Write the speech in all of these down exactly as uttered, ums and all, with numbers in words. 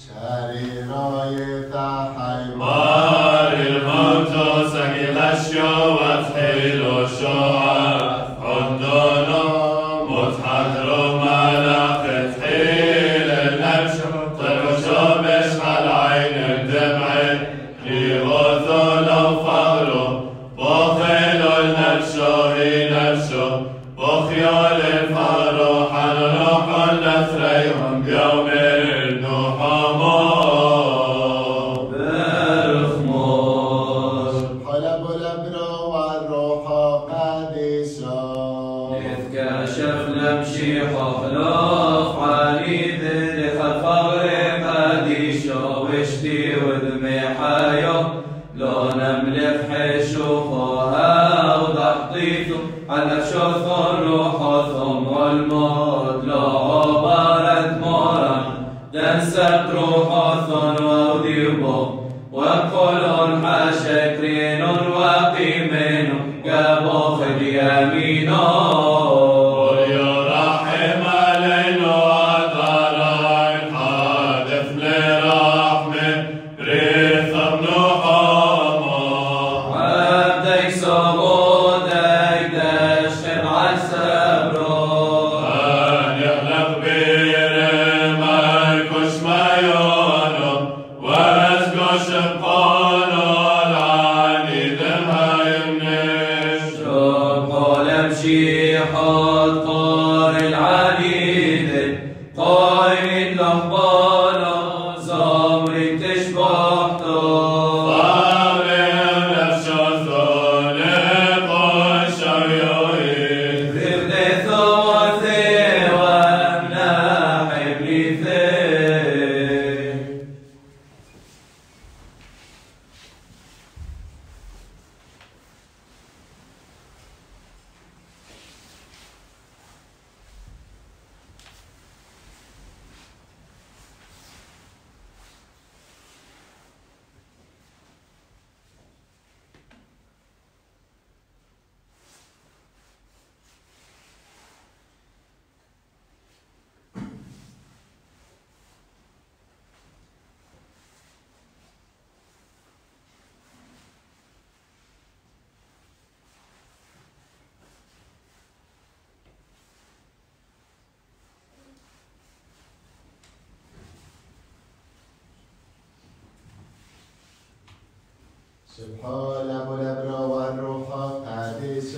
سبحان أبو الأبرى والروح القدس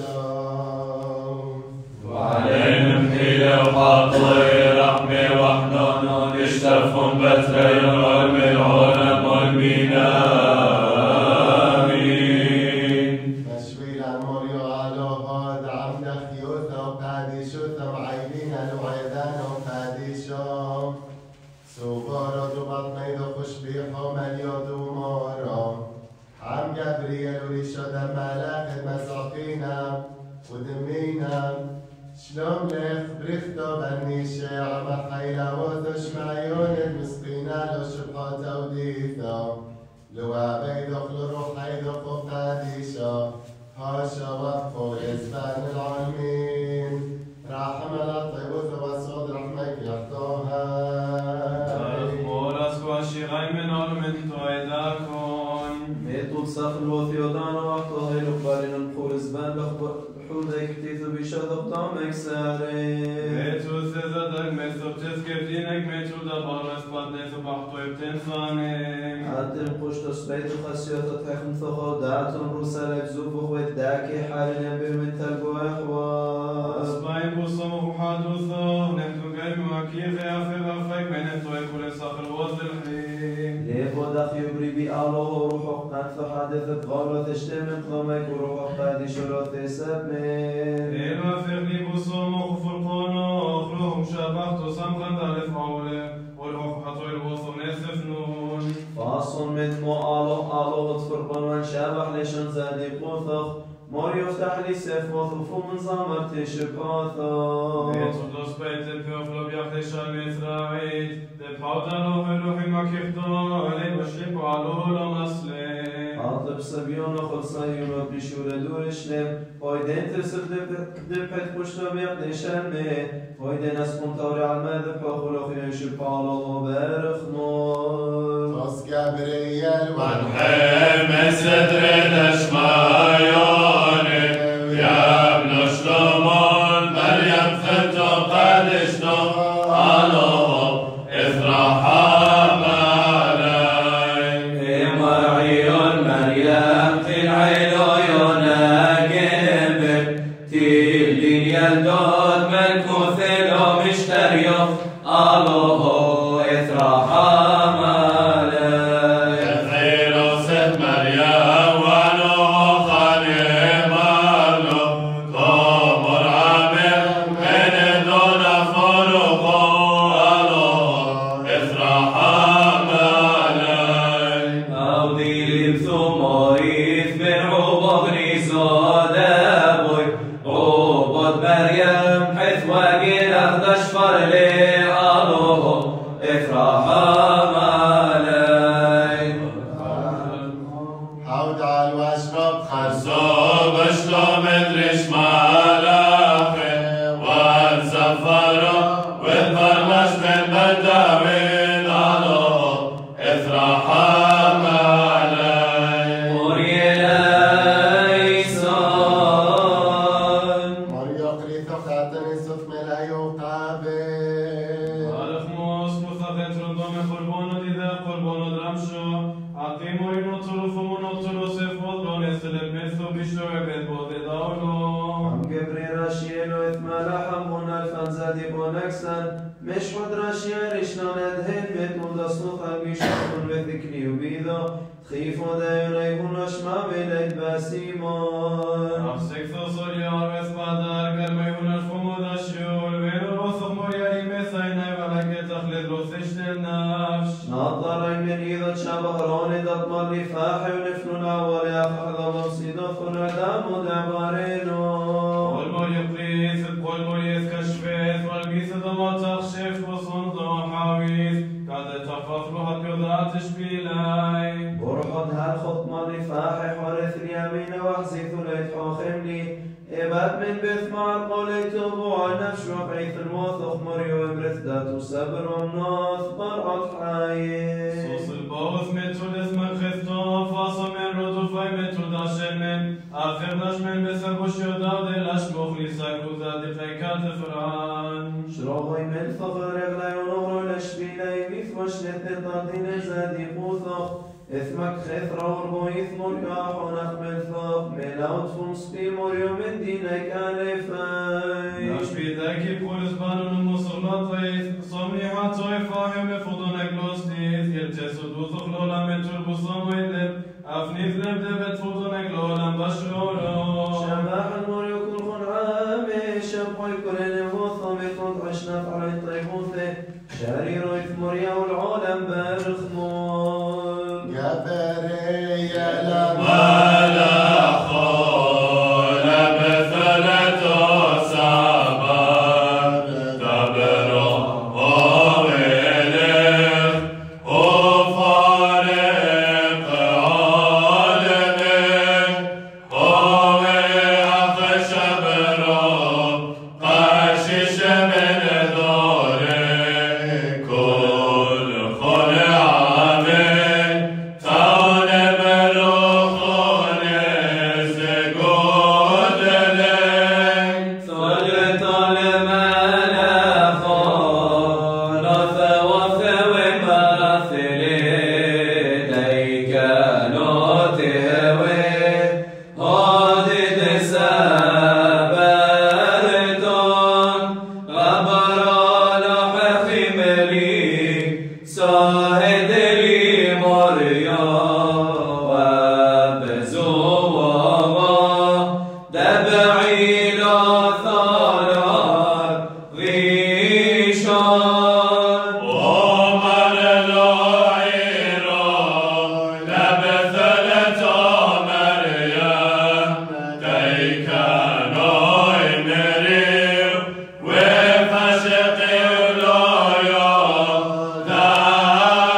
وعليهم حيلة وحاطي رحمة وحنان اشتفهم بتري العلم العلم والمينا آمين. تشويل الموريو على هاد عمد خيوثا وقادشوثا وعينينا الوعدان وقادشو سوبارا دو بطني دو خشبيحو مليادو مارا عم جبريل وريشاد ملاك مساقينا ودمينا شلوم لخ بريختا بنيشة عم حيلا وتشمعيون المسقينا لو شبحات وديثا لو عبيد اخلو روحي دقو قاديشا هاشا وقفو يزبان العالمين رحم الطيب وثوصود رحمك يحطوها مورس واشيغي من علم تويداكم ميتو صخر وثيودان وقتها يلقبالين القول زبان بحودك تيثو بشدق طامك ساري ميتو سيزدك ميتو بتسكبتينك ميتو دبارس بطنيتو بحطو بتنفاني عدم قشت سبيت خسيات تحكم ثقو دعتم رسالك زوب وخوت داكي حالنا بمن تلقو اخوات أصبعين بصمه حادثه نحتو قلب وكيف يافي غفك من الطويق ولصخر وزد الحين ليفو دخ يبري بي الله وروحه قد فحدثت غالو تشتمن قمك وروحه قد شلو تسبمن إلما فقني بصمه فرقانا أخلوهم شبخت سمخا دالف عوله والحق حطو الوصف نسف نون فاصل من مو الله الله غطفر قنوان شابح لشن زادي قوثخ مار يفتح لي سيف وثفو من زمر تشباثا بيتو دوس بيت البيوفلو بيخدش المتراعيد دبحوتا لوح لوحي ما كيفتالي وشلبو علولا مسلم عاطب صبيون وخلصيون وبيشور دور شلم فايدين ترسل دبحت قشتا بيقدش المي فايدين اسكن طوري على المذبح وخلوخي يشب على الله بارخ نور جبريل ونحب صدر دشمايون يا ابن شلومو مريم فتو قدشتو الله افرحام علي مريون مريم تلعيلو يناقبك تلدين يلدود ملكوث لو مشتريو الله افرحام علي خير ست مريم ونوح خانم الله طمر عامر من دون فرق الله افرحام علي أودي لبثو موريث بن عوبة بن زودابوي عوبة مريم حيث واقين أخدش فرلي الله افرحام علي حود على واشرب خرصوب شلوم ادريش مالاخي والسفرة والبرمش من بداوين الله افرحام علي موريلايسون مريو قريثو خاتم يوسف ملايو قابل Arachmos, Muthavet, Rondome, Korbono, Dida, Korbono, Dramsho, Atimo, Inotulu, Fumono, Tulu, Sefot, Lones, Telemetho, Bisho, Ebed, Bodedaulo. عم جبري راشيل وإثمال حمون الفنزادي بونكسن مش حد راشيل إشنان أدهن بيتون دصنوخ الميشون بذكني وبيدو خيفو دايون أيهون أشما بليت باسيمون Afsek, Thosoria, Vespadar, Garmayun, Alfumo, Dashiul, Venu, Rothom, Moria, Imethayna, Valaket, Achlet, Rothish, Del Nafsh. ناطر من إذا شبهرون دطمر لفاحي ونفنون أولي أفحظ مصيدو ثنعدام ودعبارينو والمر يقيث والمر يتكشفت والقيث ضما تخشف وصندو حاويث قد تفض روح القضاء تشبيلاي برحض هالخط مر لفاحي حورث اليمين واحزيث ليت حوخمني إباد من بث مع القوليت بوع نفش وحيث الموثق مريو إبرث داتو سبر ومنوث برعط حايث صوص البوث متو لثمن خفتو فاصو من ردو فاي متو داشن من آخر نشمن بثبوش يداد الأشبوخ لساكو ذات فيكات فرعان شروغي من فخر اغلى ونور الاشبيلي مث وشنت الطاردين زادي قوثق اثمك خثر وربو اثم الكاح ونخمل ثق ملاوت فمسبي مريو من دينك الفاي نشبي ذاكي بولس بانون المصرلطيث صمي حتى يفاهم فضون اجلوستيث يلتسد وثخلولا متر البصام ويلب افنيث لبدبت فضون اجلولا بشرولو شباح المريو كل خنعامي شبقي كل الموثم يطلق عشنا فعلي طيبوثي شارير إثمريا والعالم بارخمون جبريل ملخو لبثلة سبب تبرو وويلف وفارق عالمه هوي أخشبرو قشش من دوره كل خلع من تون ملوخون سجود لك طل طل ملخون ثوث ومثلي ليك نوتهوي هادد سبرتون غبر لحخي ملي صاهد لي مريا وبزوما دبعي لا ثارات غيشان ومن العيرو لبثلة مريم تيك نوي مريم وفشق ولايا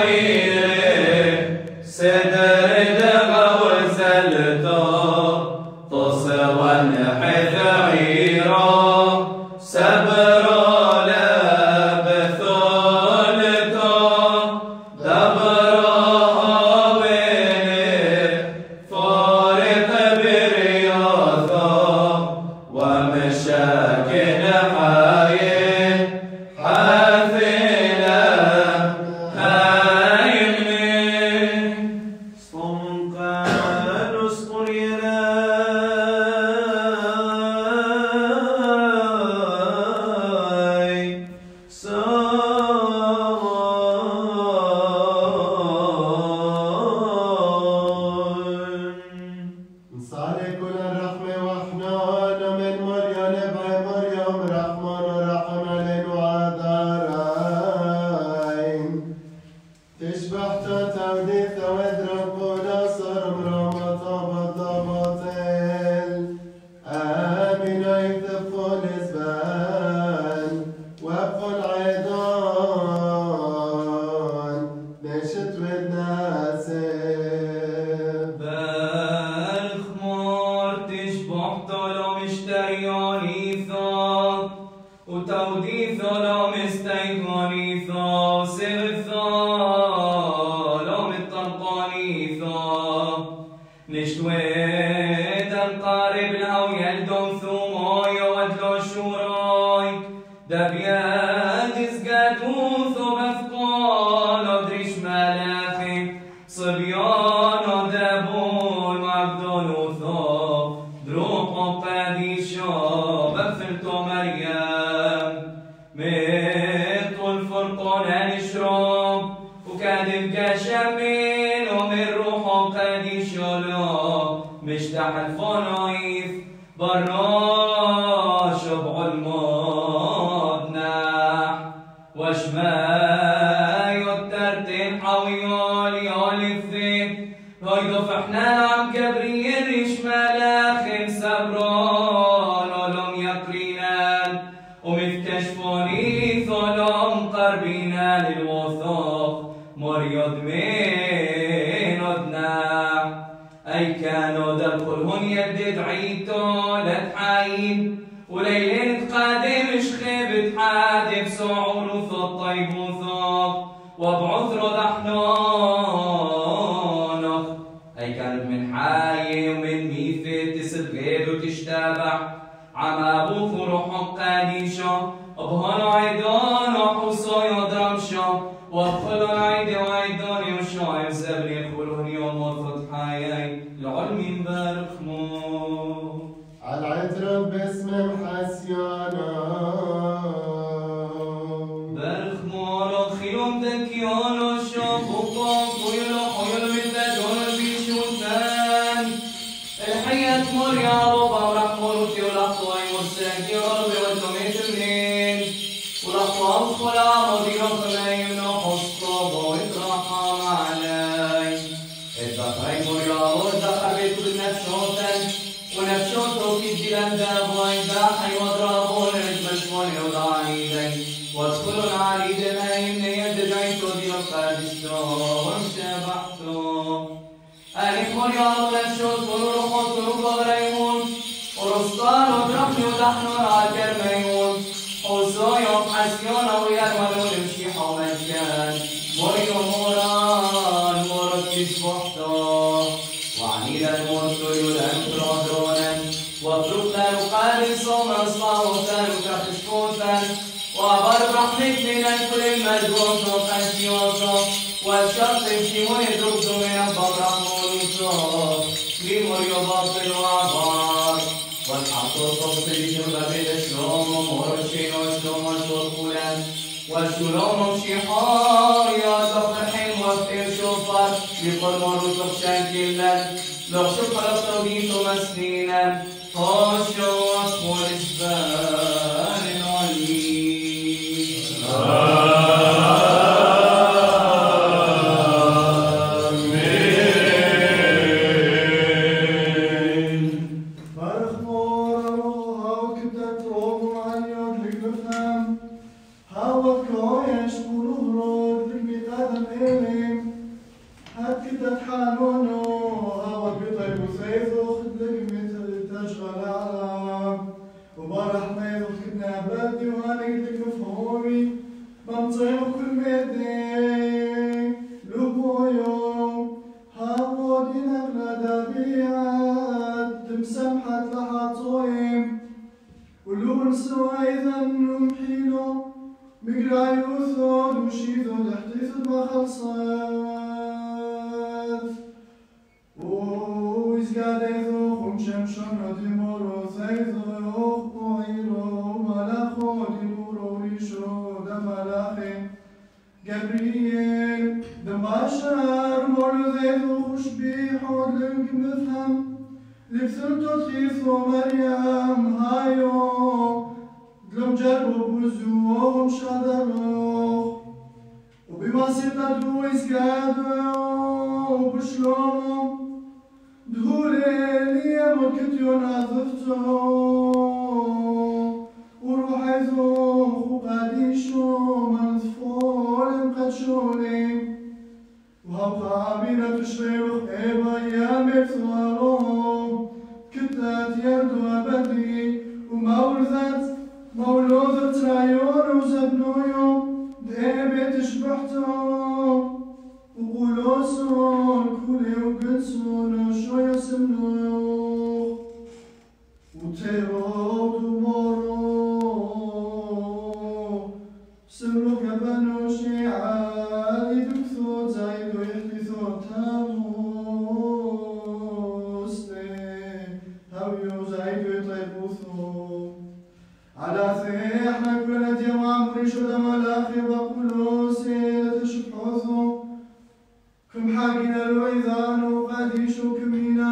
How a goyish, Mururod, Libby Adam, طويم هات كده حالونه هوا بيطيب وسيفه خد لك تشغل أعلام وبرح ميض كدنا بدي وأنا قلت لك مفهومي بمطيب كل ميدين لبويوم هاو دينك لدبيعات مسامحة لحطويم ولون سوا إذا نمحيلو مقرع يوثون وشيدو لحديث ما خلصات وإذ قاعد يذوق ومشمشم ودمورو ثيذو يوخ وعيرو وملاخو دينورو ريشو دملاخي جبريل دماشر مولو ذيذو خشبيحو لنك نفهم لبثلتو تخيثو مريم هايو دلم جربو بوزوهم شادروخ وبواسطة دويس قادو وبشلومو دهولي ليا ملكتيو ناظفتو وروحي ذوخ وقاديشو منثفول مقدشولي وهو قابلة تشغيلو إيبا يا مكثوالو كتلات يردو أبدي ومولدت مولودة رايون وزبنويو ديبي تشبحتو وقولوسون كولي وقدسون وشويو سمنويو وتيرو دمورو سمنو كبنو شيعالي بكثو زايدو يحدثو تاموسني هاويو زايدو يطيبوثو على ثيحنا كولد يوام ريشو دمالاخي بقولوسي تشبحوثو كم حاقنا الويذان وقاديشو كمينا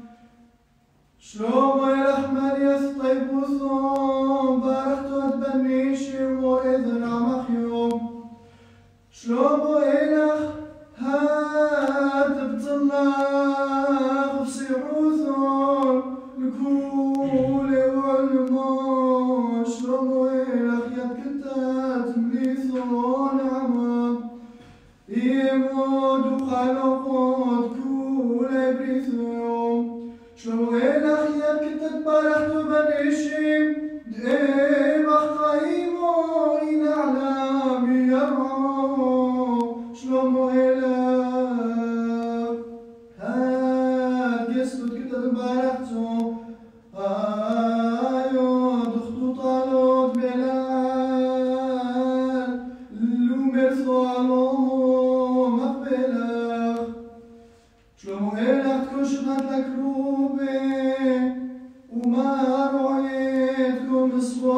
شلومو يلحمل يثطيبوثو بارختو تبنيشي وإذن عمخيوم شلومو إلخ هات بطلاق بصيحوثو لكولي وعلمو شلومو إلخ يتكتات مليثو نعمة يمود وخلقوت كولي بريثو شلومو إلخ يتكتات بارختو بنيشيم دئيم أخطايمو إن أعلامي يرعو شلومو إلخ هات قسطت كتات بارختو آيو دختو طالوت بلال لومرثو علوم مقبلخ شلومو إلخ تكشفت لك روبي وما رعيتكم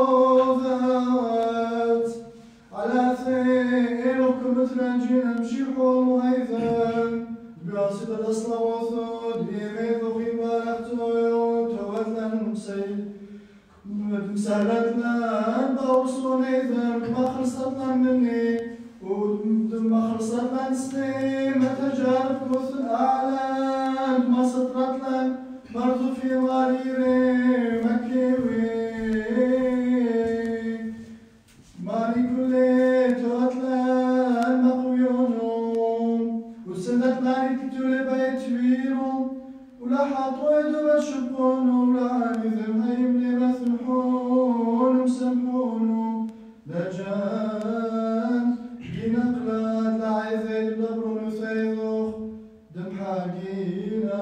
صوفات على ثيركم ترنجين امشيحوا وهيثان بواسطة الأصلاوثود يميثو في بارختو توثن مسيل مسالتنا باوصو نيثان ما خلصتنا مني وما خلصتنا نسني ما تجارب كثر أعلان ما سطرتنا برضو في غاليري مكيوي مالي كلي توتلان مقويونهم وسنة مالي تتولي بيت ويرو ولا حاطو يدو بشبونو ولا عاني ذم هيم لي مثنحون مسمحونو لجان دي نقلات لعيثي لبرون وثيذوخ دم حاقينا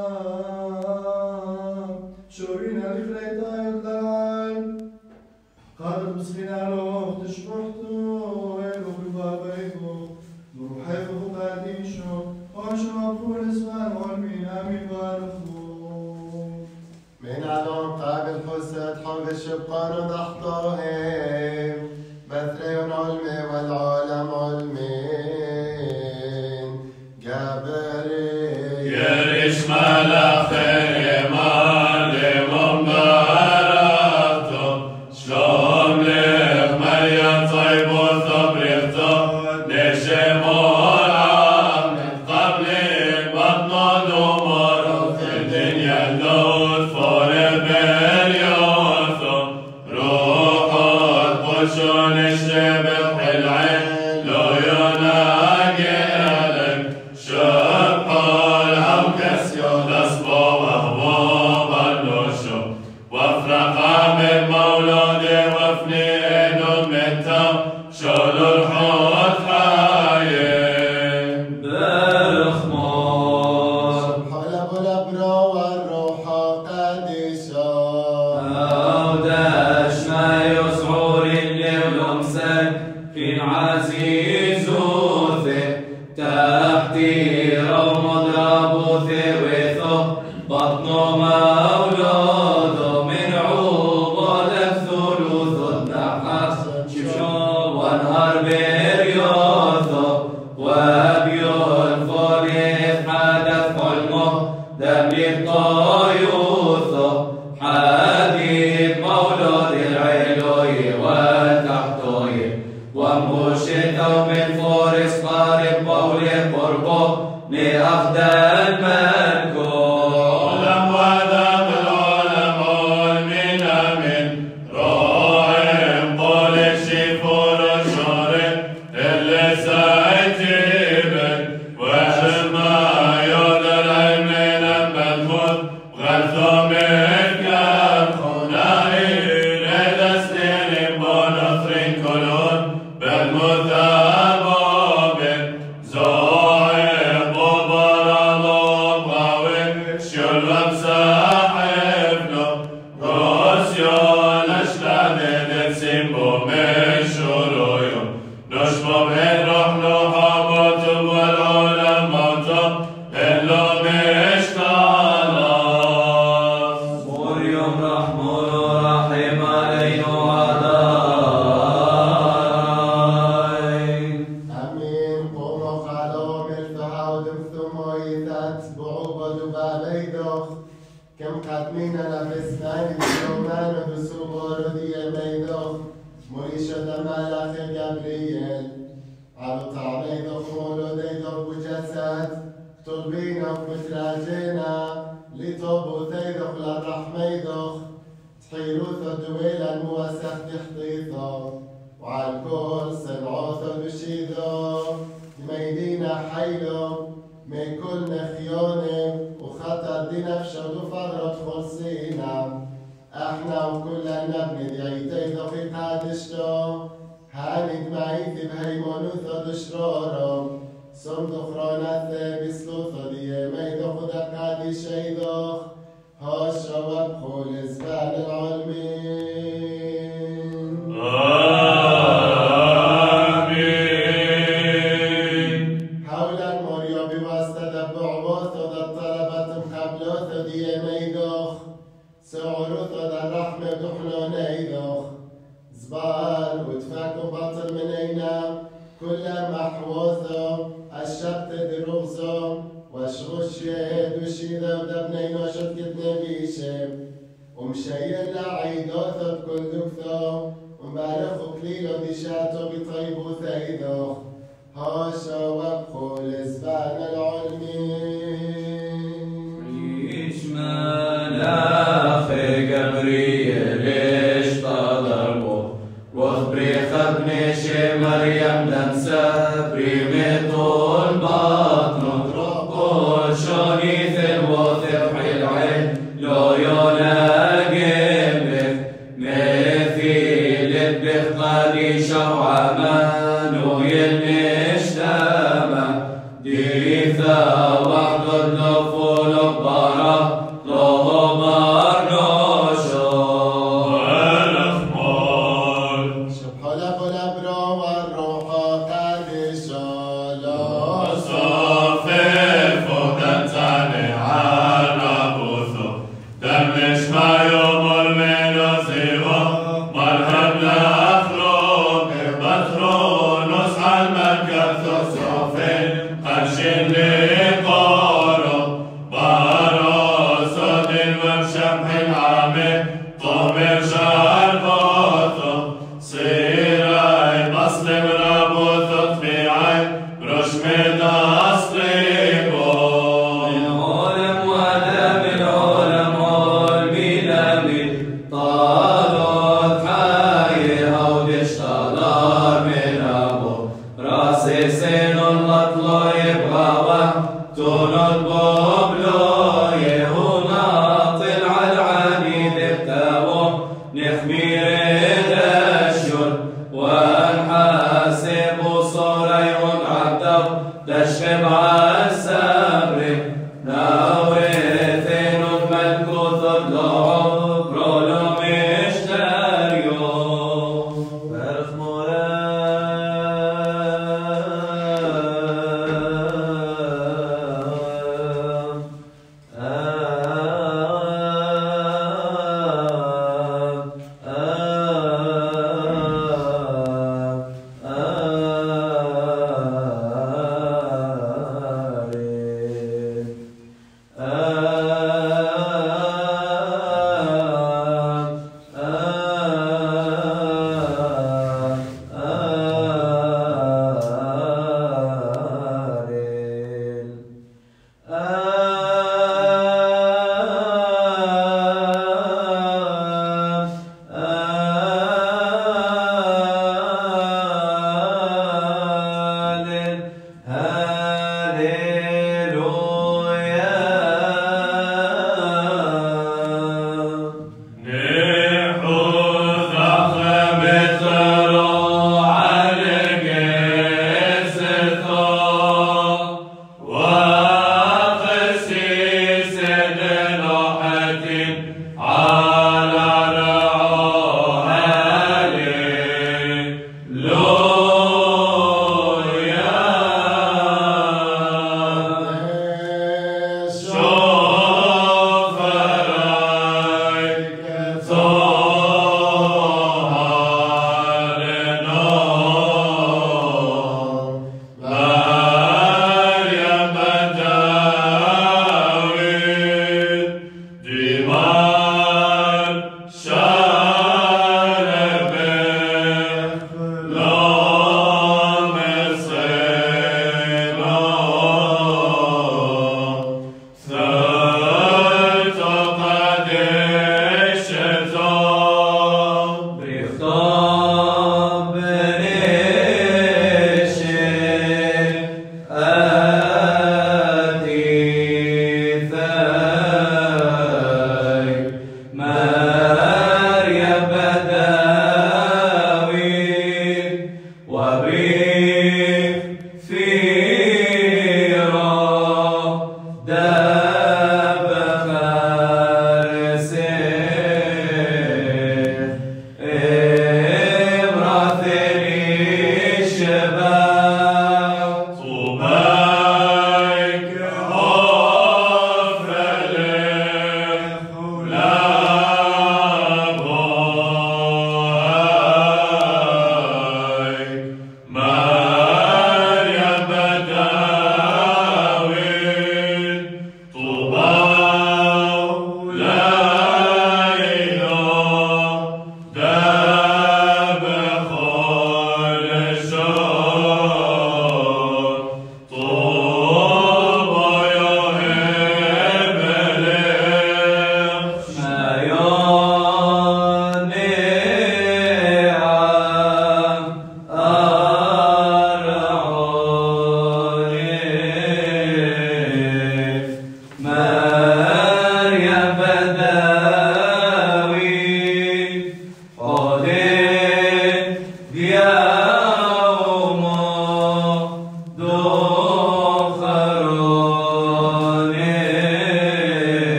شورينا لفليتا يدلعان قادر مسخينا لوخ تشبحتو ويلو بالبابا يثوخ نروح يثوخ قاديشو واشو أقول اسمان والمين آمين بارخو من علوم قابل فسد حب الشبقان ضحطوهم بثريون علمي والعالم علمين جابري يرش ملاخي معلم مباركتو شلوم لك مريم طيب وثبريتو نشمو العام قبل بطن دمر في الدنيا اللون فور بريوثو روح القدس نشبح العين لو يناجي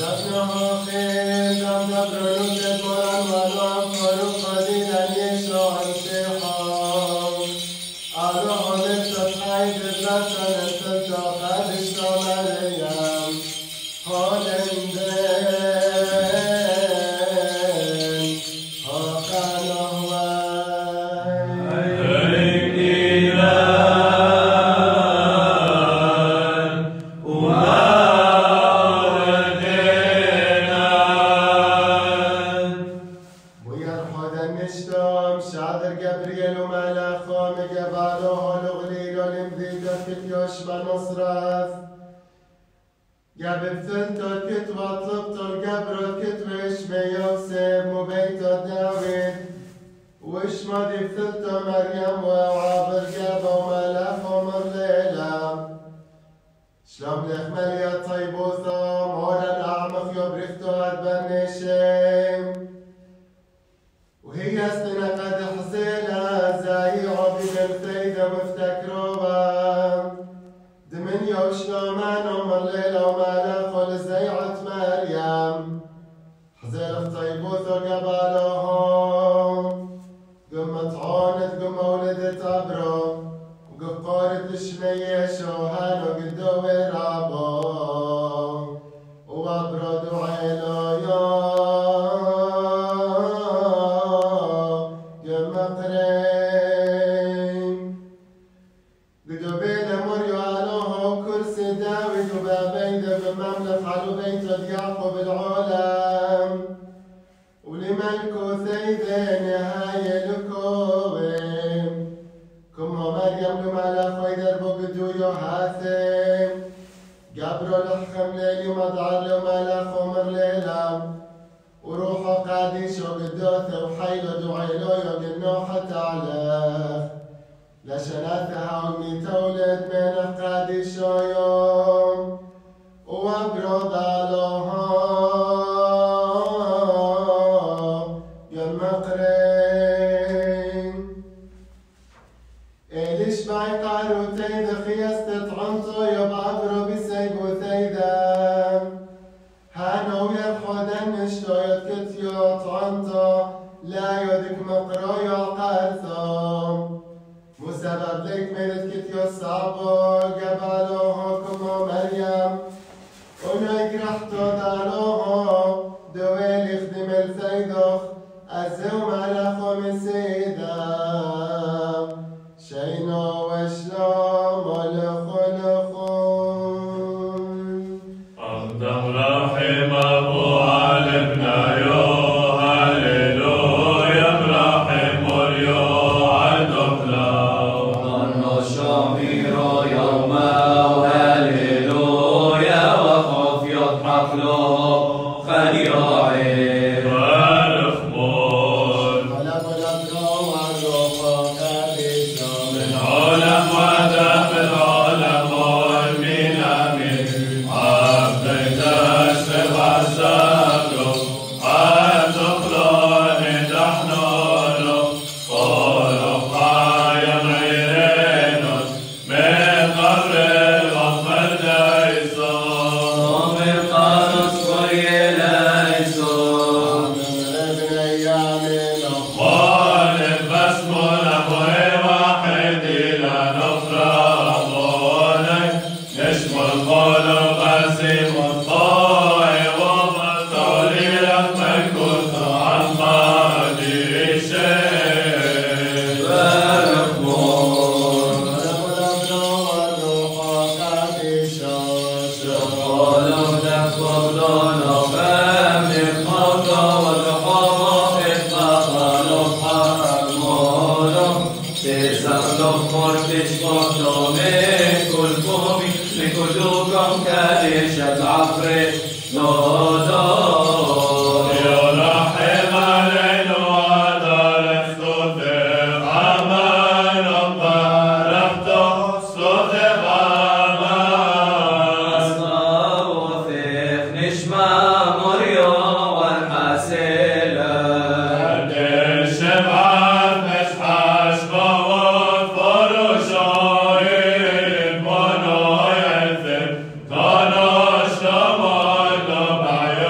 Dono, Shlomo, Lo, Bayo,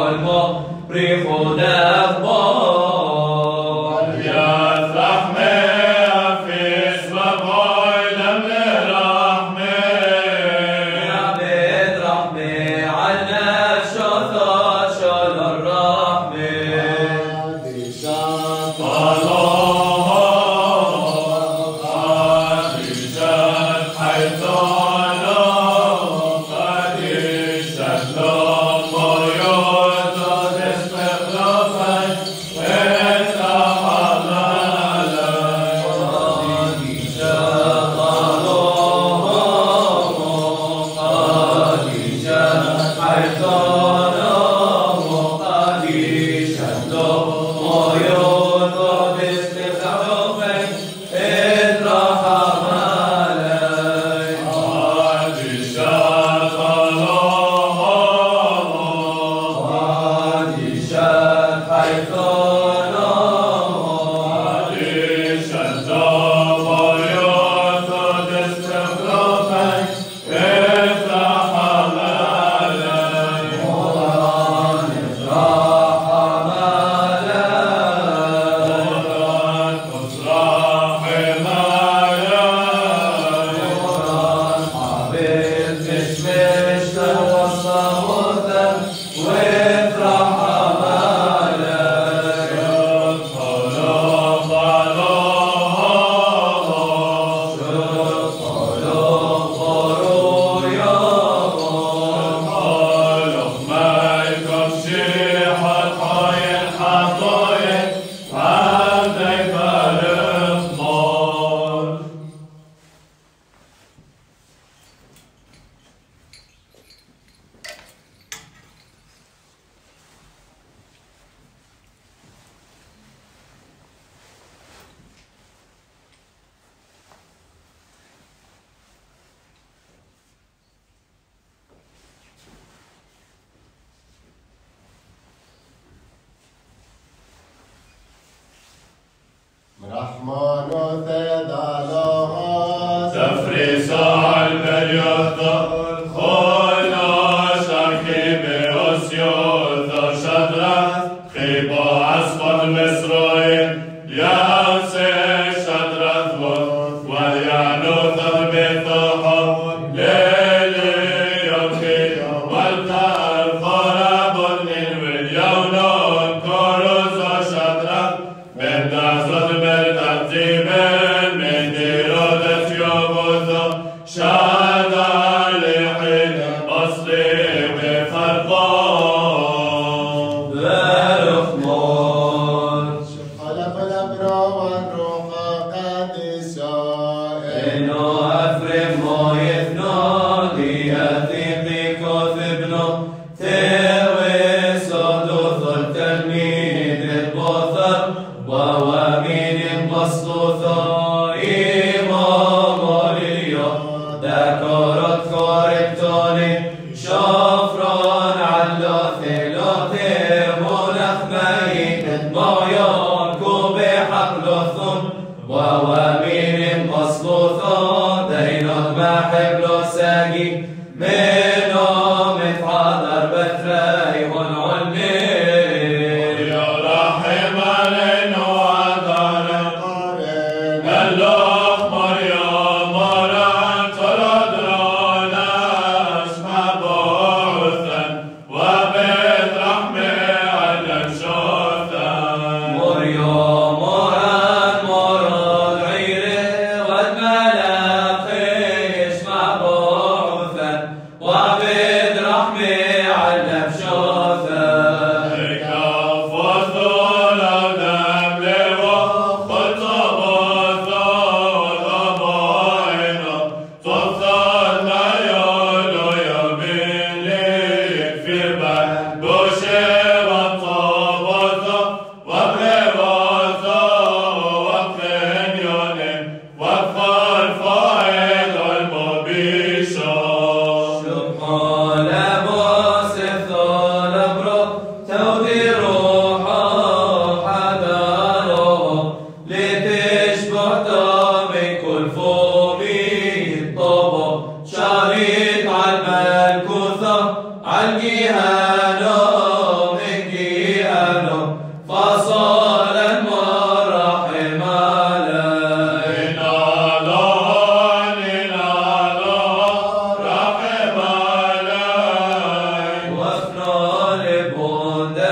علمه بريخود أخبار يا رحمة في اسم لم رحمة يا بيت رحمة عنا شوثا شال الرحمة رحمن ثيد الله تفريس البريوث خلنا شاكي بأسيوث شدرة خيبا عصفا مصرين يامسي شدرة واليانوث بثوحة ليلي يوكي والتار خراب من واليونون كروز شدرة من نازل بالترتيب من ديرودة يوبوث شادر لحين أصلي بفرقان برخمو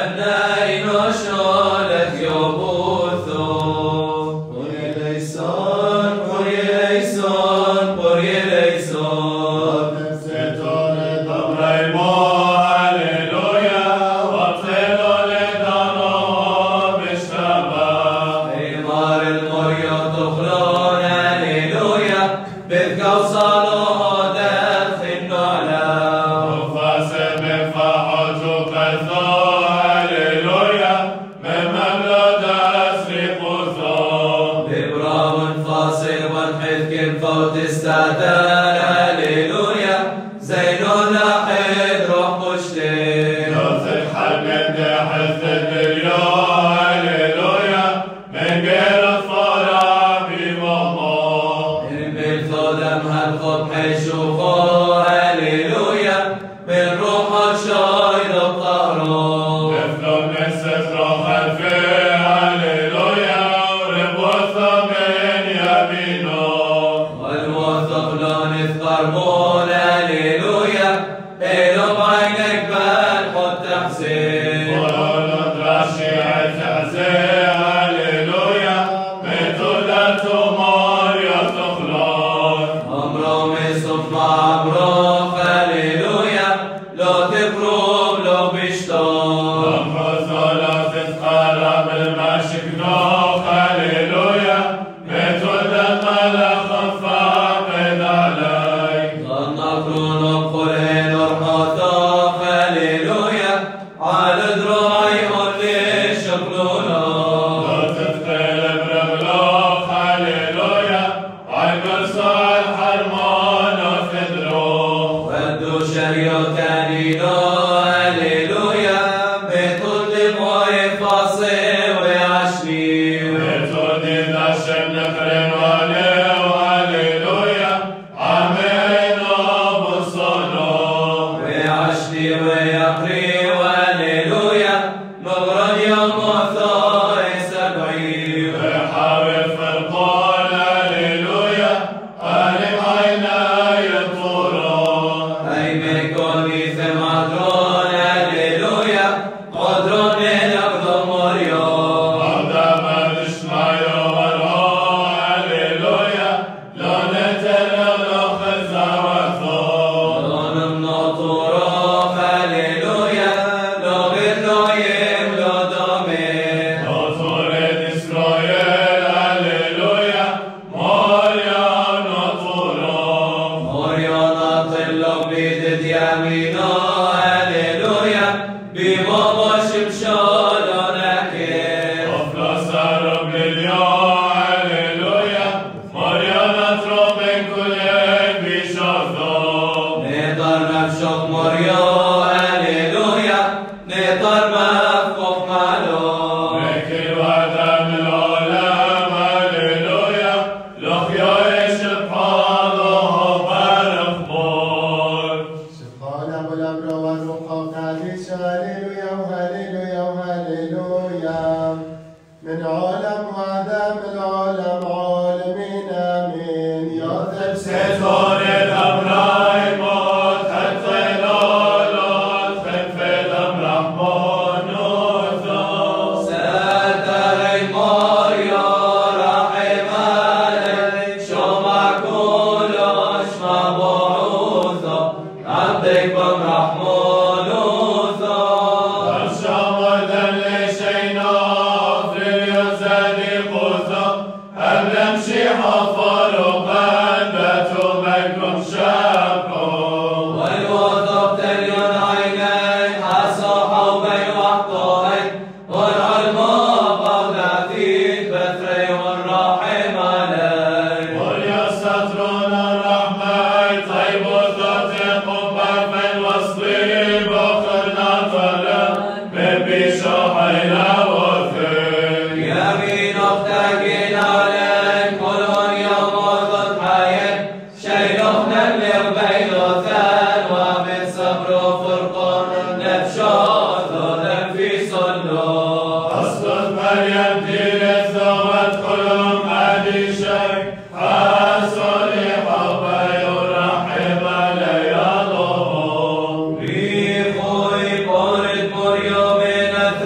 Por yo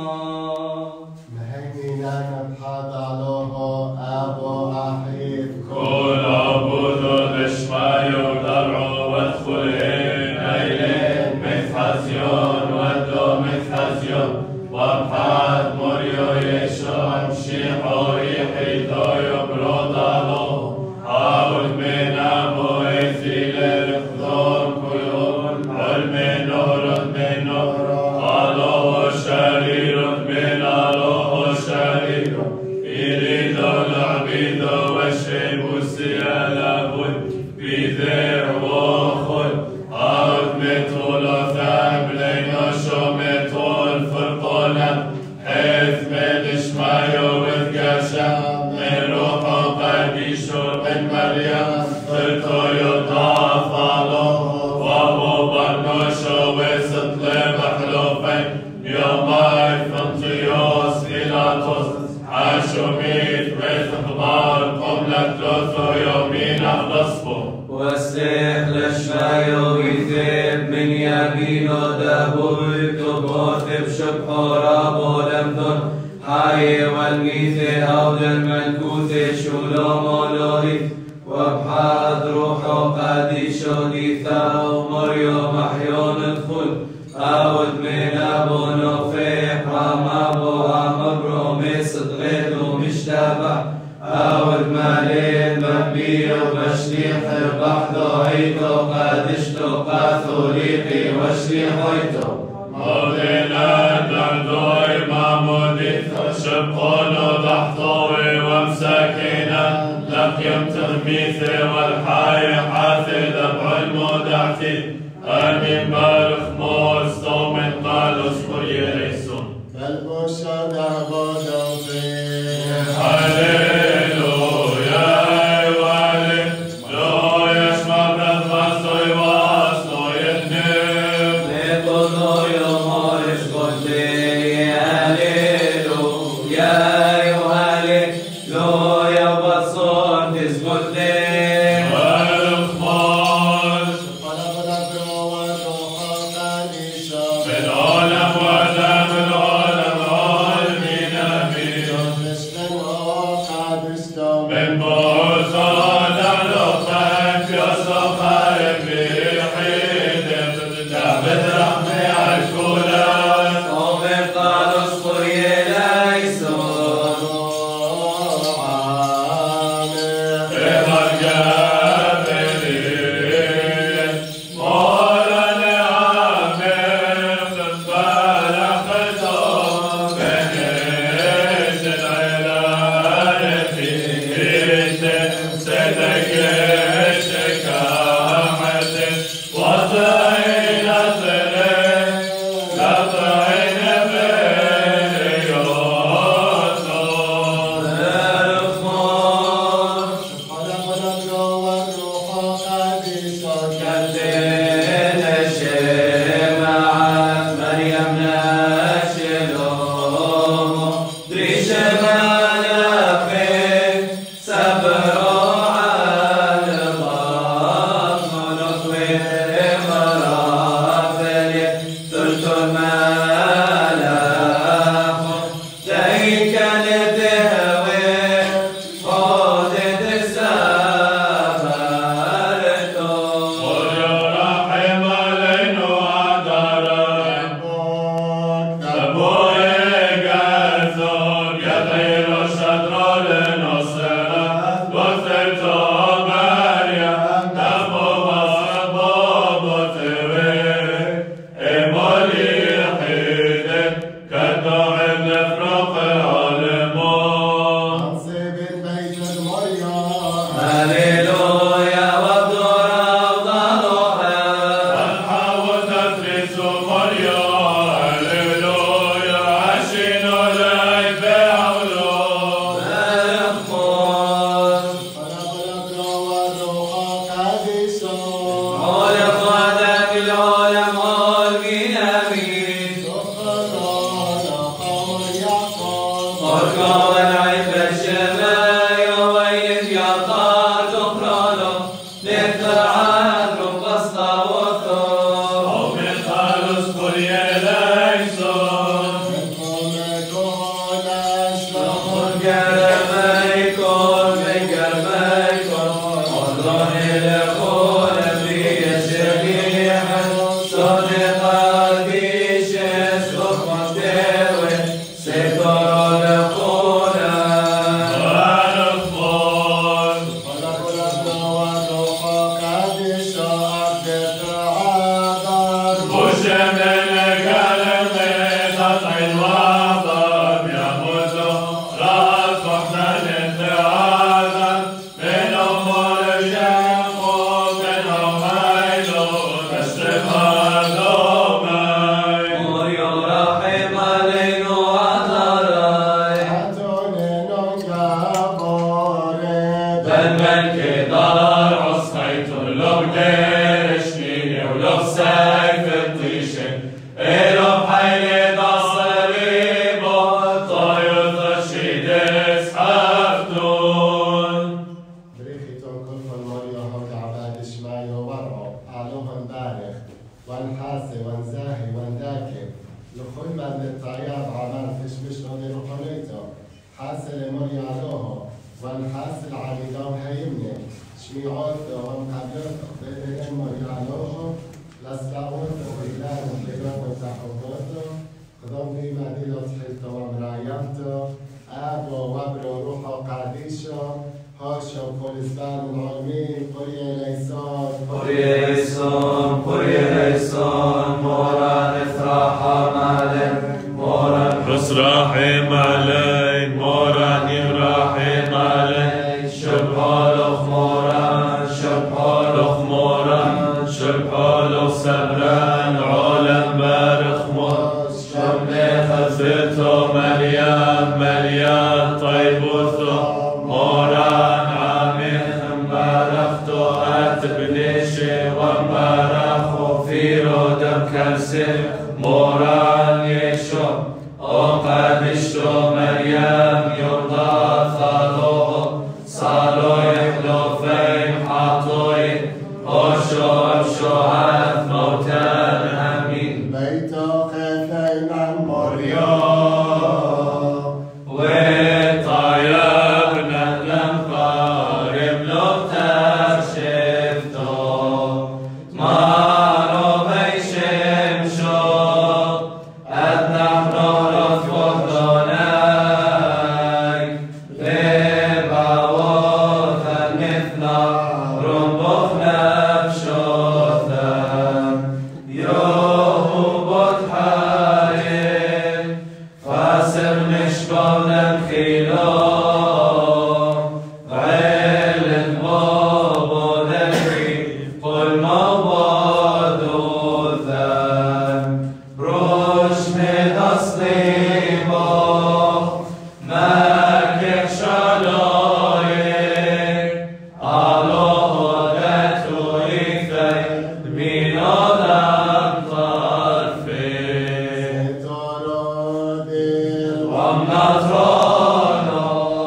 Oh, حاصل مريالوها والحاصل عريضان هيمني شميعات وهم قبلت بين مريالوها لسلاوات وإله وحيرات وتحوطات خدام دي مدينة حلتا ومرايانتا أبا وبرا روحا قديشا هاشا وكولستان العالمين قرية ليسان قرية ليسان قرية ليسان مورا نفرح مالك مورا رحم علي مورا نفرح علي شبهالخ مورا شبهالخ مورا شبهالخ سبران عالم بارخ مورا شملي خزيتو مليان مليان طيبوثو موران عامهم بارختو أتبنيشي ومبارخو فيرو دم كرسي موران يشو وقدشتو مريم يرضى ثالوه صالو يحلو فيم حاطوي أشو أشو عث موتان أمين بيتا خفينا مريم وطيبنا الأنفار بلغتك شفتو مارو بيشم شو أدنح نهرت وحدوناي غيبا وثن مثنا رنبخنا بشوثا يوهو بطحايل فاسر نشبونا بخيلو غيل بابو ذكري قل موادو ذن بروش متصليبو ماكك شالوي الله دتو إيثي من أدم طرفي ومنطرانو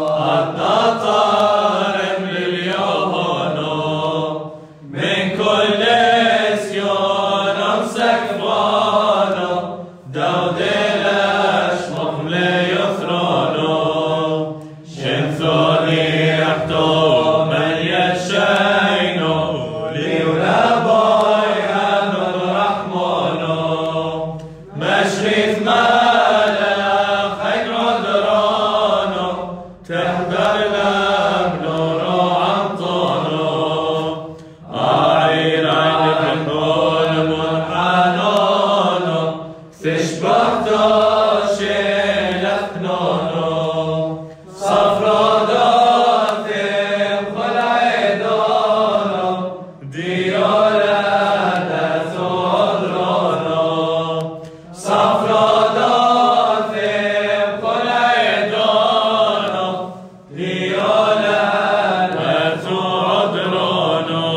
النطارم لليوهانو من كل سيون أمسكبانو دودلش مقملي يثرانو شنثوني يحتو من يشينو ليولا باي أنو الرحمانو مشريف مالك خير عذرانو تحضر لك نور عطانو عير عينك كل منحنانو تشبه تاشي لفنانو صفرا داثم خلعدانو ديالا دثو عذرانو صفرا داثم خلعدانو ديالا دثو عذرانو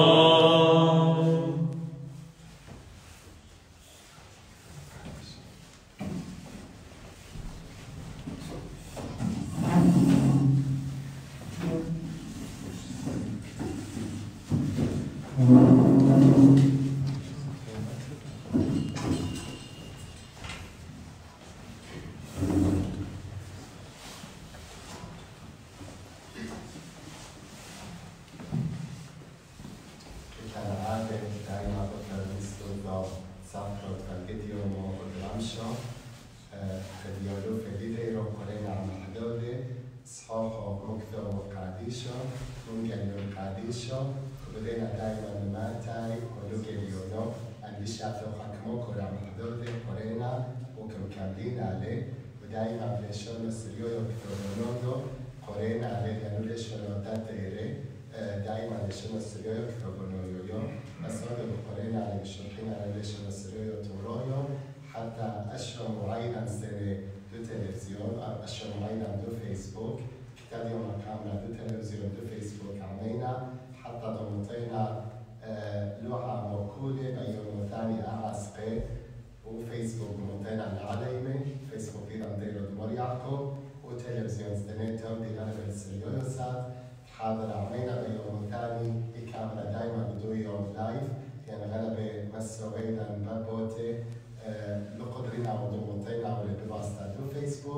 كالعادة دائما بكرمستو دا سافرت كالجديوم والرمشة خديولو فديدي رو كلنا عم حدودي صحاحة مكتو وقاديشة منجليو قاديشة بدينا دائما ماتاي ولو جليونو اللي شافوا حكمو كل عم حدودي كلنا وكم كاملين عليه ودائما بلشون السريو يكتبونو كلنا عليه يعني ليشون وتاتيري دائما لشون السريو يكتبونو يوم أسرار بقرينا على الشرحين على لشون السريو تورايو حتى أشهر معينا سنة دو تلفزيون أو أشهر معينا دو فيسبوك كتاب يوم كاملة دو تلفزيون دو فيسبوك عمينا حتى ضمتينا لوحة موكولة بيوم ثاني أعسقي وفيسبوك ممتنا العليمة فيسبوك إذا نديرو دمريعكو وتلفزيون سدنيتو دي غالبا السريوسات حاضر عمينا بيوم ثاني الكاميرا دايما بدو يوم لايف يعني غالبا مسو غيدا بابوتي لقدرنا وضمتنا واللي بباسطة دو فيسبوك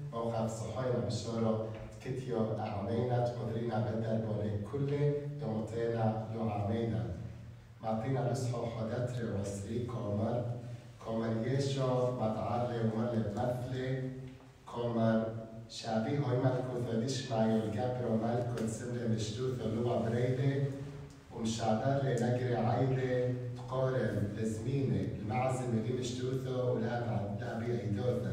موقف صحينا بشارة كتير أعمينا تقدرين بدل بولي كل يومتينا لو عمينا معطينا لسحو حداتر وسري كومر كومر يشو متعالي ومال مثلي كومر شعبي هاي ملكو ثديش معي الجبر وملكو سمر مشتوث اللغة بريدة ومشعبر لنجري عيدة تقارن لزمينة المعزم اللي مشتوثه ولا لا بيعيدوثه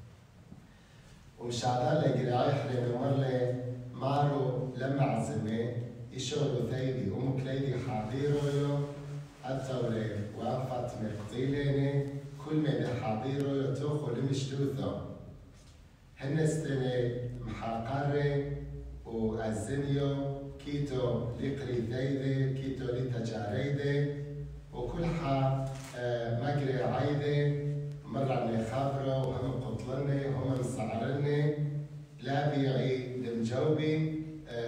ومشعبر لنجري عيحري نمر مارو لما عزمه يشورو ثيدي ومكليدي حاضيرو يو الثوري وأنفت مقتيليني كل من حاضيرو يو توخو لمشتوثه هنستني محاقري وأزنيو كيتو لقري ذيدي كيتو لتجاريدي وكل حا مجري عيدي مرة من خبره وهم قتلني هم مسعرني لا بيعي دمجوبي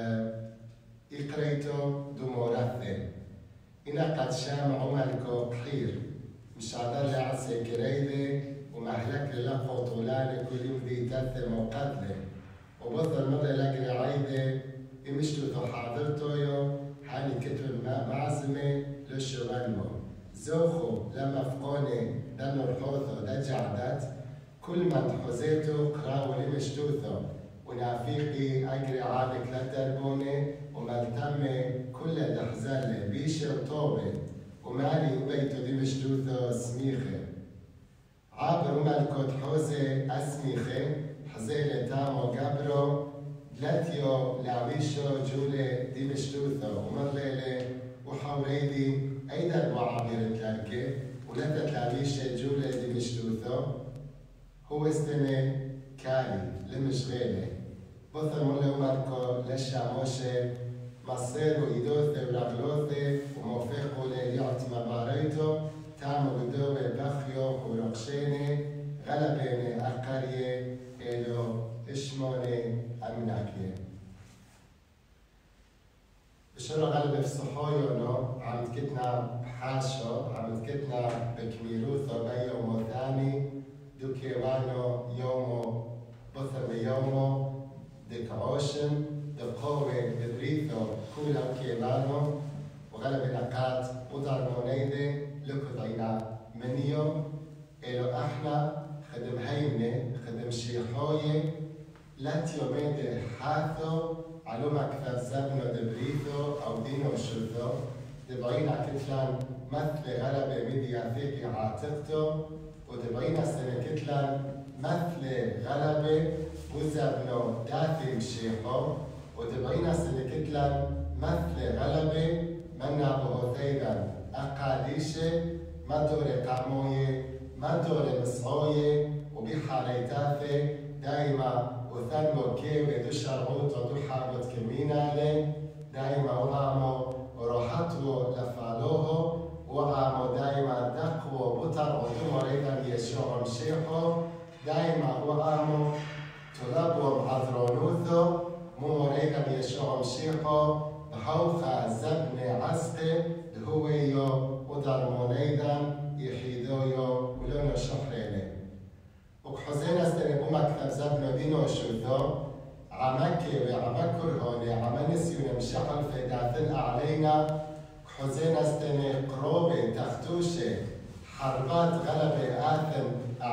إقريتو دمورثي إنا قد شام عملكو بحير مش عدر لعسي كريدي ومهلك للقو طولاني كل يوم ذي تثم وقتلي وبطل مدى لقري عيدي إمشتو ذو حاضرتو يو حاني كتب معزمي للشغلمو زوخو لما فقوني دانو الحوثو دا جعدت كل من حزيتو قراو لمشتوثو ونافيقي أجري عادك لتربوني وملتمي كل الأحزان بيشي وطوبي ومالي وبيتو دي مشتوثو سميخي عابر ملكوت حوزي أسميخي حزيلي تامو قبرو لاتيو لعبيشو جولي دي مشتوثو ومرليلي وحوريدي أيضا معابر تلاركي ولتت لعبيشة جولي دي مشتوثو هو استني كالي لمشغيلي بطل مولي ومالكو لشاموشي مصير وإيدوثي ورغلوثي وموفيقو ليعطي مباريتو تعمل بدوبة بخيو ورقشيني غلبيني أقرية إلو إشموني أمناكي بشرو غلبة في صحويونو عم تكتنا بحاشو عم تكتنا بكميروثو بيو موثاني دوكي وانو يومو بثر يومو ديك عوشن دقوة بدريثو كولا وكيمانو وغلب الأقات وضع مونيدي لكو ضينا منيو إلو إحنا خدم هيمني خدم شيحوي لاتيو ميدي حاثو علوما كثر زبنو دبريثو أو دينو شرثو دبعينا كتلان مثل غلبة ميديا فيكي عاتقتو ودبعينا سنة كتلان مثل غلبة وزبنو داثي مشيحو ودبعينا سنة كتلان مثل غلبة منا بهوثيدا أقاديشة ما دوري قاموية ما دوري مسعوية وبحاليتاثي دايما وثنمو كيوي دو شرعوت ودو حابت كمينا لي دايما وعمو وروحتو لفالوهو وعمو دايما دقو بطر ودو مريدا يشوع مشيحو دايما وعمو طلبو عذرونوثو مو مريدا يشوع مشيحو بحوخة زبن عسقي هويو ودرمونيدا يحيدويو ولونو شحريني وكحزين استني بوما كتاب زبنو دينو شوثو عمكي وعمكر هوني عمنسيون مشحل في داثن علينا كحزين استني قروبي تختوشي حربات غلبة آثن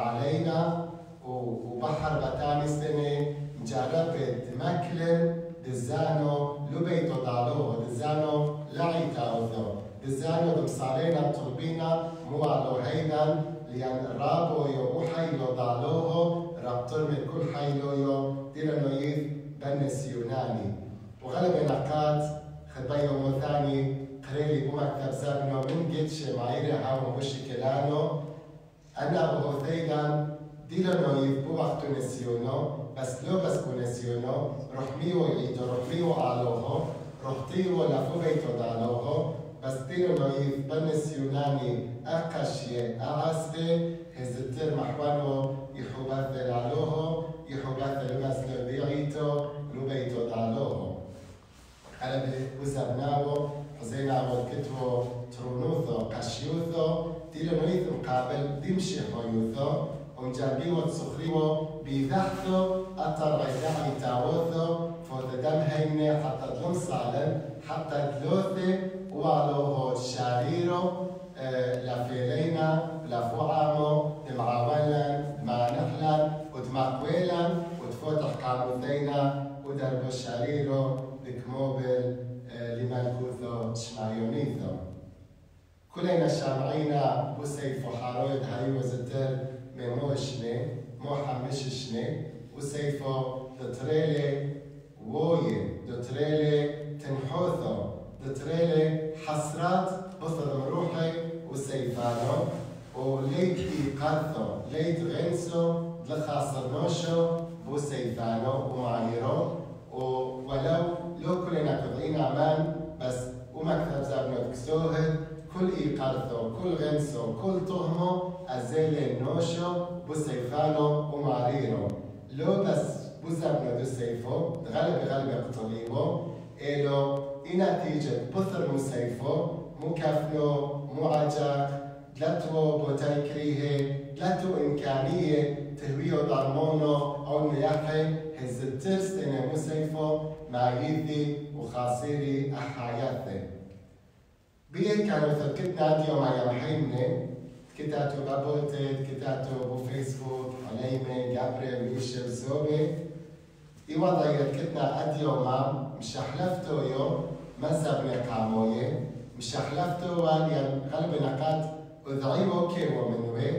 علينا وبحر بتاني استني مجربة مكلن دزانو لبيتو ضالوه دزانو لعيتاوثو دزانو دمصارينا طلبينا مو علو هيدا لأن رابو يو حيلو ضالوه رابطر من كل حيلو يو دينا نويث بنس يوناني وغلب نقاط خدبيو موثاني قريلي بو مكتب زبنو من جدش معيري هاو مشكلانو أنا بهوثيدا دينا نويث بو وقتو نسيونو بس لو بس كونسيونو رحميو يعيدو رحميو علوه رحتيو لفو بيتو دالوه بس دينو نويث بنس يوناني أقشي أعسبي هزتر محوانو يحوبات دالوه يحوبات لمسلو بيعيتو لو بيتو دالوه أنا بوزبناو حزينا ودكتو ترونوثو قشيوثو دينو نويث مقابل دمشي حيوثو ومجابيو تسخريو بيذحثو أتر عدعي تاوثو فوددم هيني حتى دلم صالن حتى دلوثي وعلوه شاريرو لفيلينا لفوعامو دمعاولا دمعنحلا ودمعقويلا ودفوتح كاموثينا ودرب الشاريرو دكموبل لملكوثو شمايونيثو كلنا شامعينا وسيفو حارويد هاي وزتر مموشني مو حمششني وسيفو دتريلي ووي دتريلي تنحوثو دتريلي حسرات بصر مروحي وسيفانو وليت إيقاثو ليت غنسو دلخاصرنوشو وسيفانو ومعايرو ولو لو كلنا كضعينا مان بس ومكتب زابنو تكسوهد كل إيقاثو كل غنسو كل طهمو أزيل نوشو بسيفانو ومعريرو لو بس بزابنو دو سيفو غلب غلب قطليبو إلو نتيجة بثر مسيفو مكافنو معجاق دلتو بوتايكريه دلتو إمكانية تهويو ضرمونو أو نياحي هزتر سنة مسيفو معيدي وخاصيري أحاياثي بيه كانوا ثبتنا ديو ما يمحيني كتاتو بابوتد كتاتو بفيسبوك عليمي جابري ميشر زوبي إيوضا يركتنا أديو ما مش حلفتو يو مزبني قاموية مش حلفتو وان غلب نقاط وضعيبو كيو منوي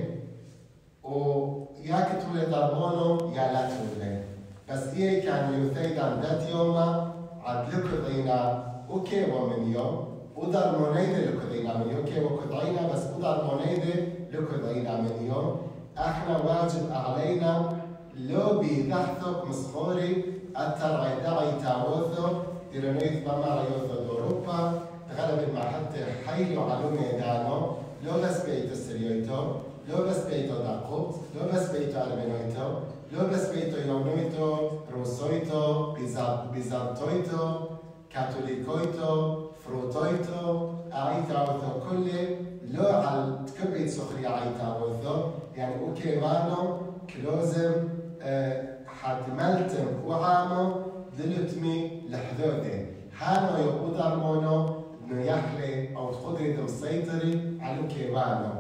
وياك تولي ضربونو يا لا تولي بس إيه كان يثيد عن ذات يوما عد لكضينا وكيو من يوم وضرمونيد لكضينا من يوم كيو كضينا بس وضرمونيد لكضينا من يوم احنا واجب علينا لو بيدحثك مسخوري الترعي دعي تاوثو ديرونيث بما ريوثو دوروبا تغلب مع حتى حيلو علومي دانو لو بس بيتو سريويتو لو بس بيتو داقوت لو بس بيتو أرمينويتو لو بس بيتو يونويتو روسويتو بيزانتويتو كاثوليكويتو فروتويتو أعيتاوثو كله لو على تكبيت سخري أعيتاوثو يعني أوكيوانو كلوزم أه حد ملتم وعامو دلتمي لحدودي هانو يقودر مونو انه يحلي او تقدري مسيطري على كيوانو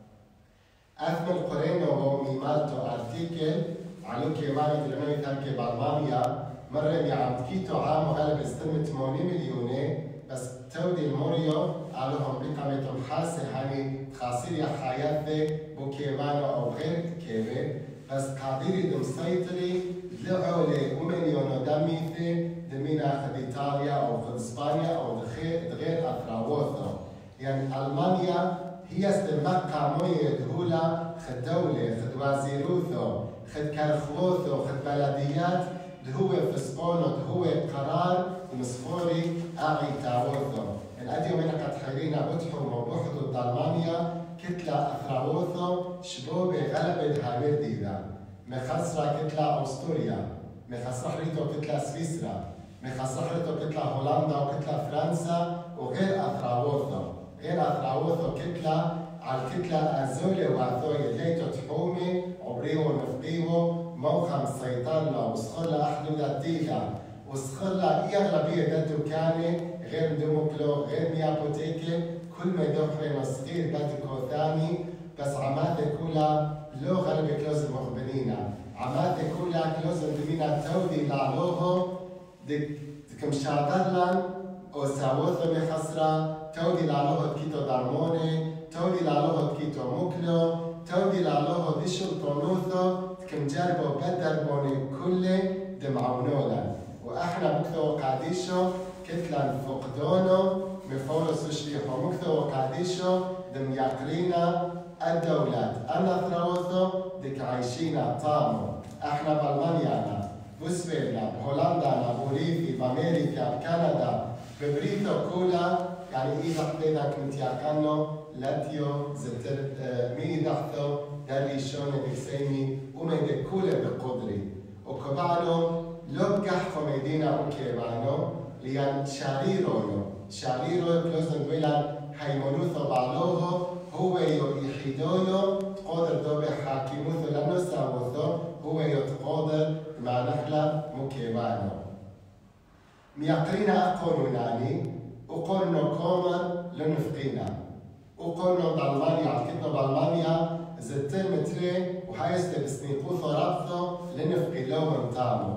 اثمن قرينو هو ميمالتو ارتيكل على كيوانو دلنوي تركي بالمانيا مرة عم تكيتو عامو غالب استلم ثمانين مليوني بس تودي الموريو علىهم بقامتهم حاسة هاني خاصية حياتي بو كيوانو او غير كيوي بس قادري دم سيطري لعولي ومليون دميثي دمينا خد إيطاليا أو خد إسبانيا أو غير أثراوثو يعني ألمانيا هي استمقى موية دهولة خد دولة خد وزيروثو خد كرخوثو خد بلديات دهوة فسبونو دهوة قرار مسفوري أعي تاوثو يعني أديو من قد حيرينا بتحو وبحثوا ألمانيا كتلة أثراوثو شبوبة غلبت هامير ديدا مخسرة كتلة أستوريا مخسرة حريتو كتلة سويسرا مخسرة حريتو كتلة هولندا وكتلة فرنسا وغير أثراوثو غير أثراوثو كتلة على الكتلة أزولي وعثوية ليتو تحومي عبريو ونفقيو موخم سيطرنا وسخرلا أحدودا تيلا وسخرلا إي أغلبية داتو كاني غير ديموكلو غير ميابوتيكي كل ما يدخل صغير باتكو ثاني بس عماته كلها لو غلب كلوز المخبرين عماته كلها كلوز دمينا تودي لعلوه دك دكم شادرلان او ساوثو مخسرة تودي لعلوه كيتو دارموني تودي لعلوه كيتو موكلو تودي لعلوه ديشو طونوثو دكم جربو بدربوني كله دمعونولا واحنا بكتو قاديشو كتلان فقدونو مفورس وشليحو مكتو وقاديشو دم يقرينا الدولات أنا ثراوثو دك عايشينا طامو احنا بالمانيا بوسفيلا بهولندا بوريفي بامريكا بكندا ببريتو كولا يعني إذا حديدا كنت يعقنو لاتيو زتر مي دحثو داري شون بكسيمي وميدي كولا بقدري وكبالو لو بكحفو ميدينا وكيبانو ليان شاريرو شاريرو كلوزن دويلان هيمونوثو بعلوه هو يحيدويو تقدر دوبي حاكموثو لانو ساوثو هو يتقدر ما نحلا مكيبانو ميقرينا أقولوا ناني وقولنا كوما لنفقينا وقولنا بالمانيا على كتنا بالمانيا زتين متري وحايست بسنيقو ثرابثو لنفقي لو منتامو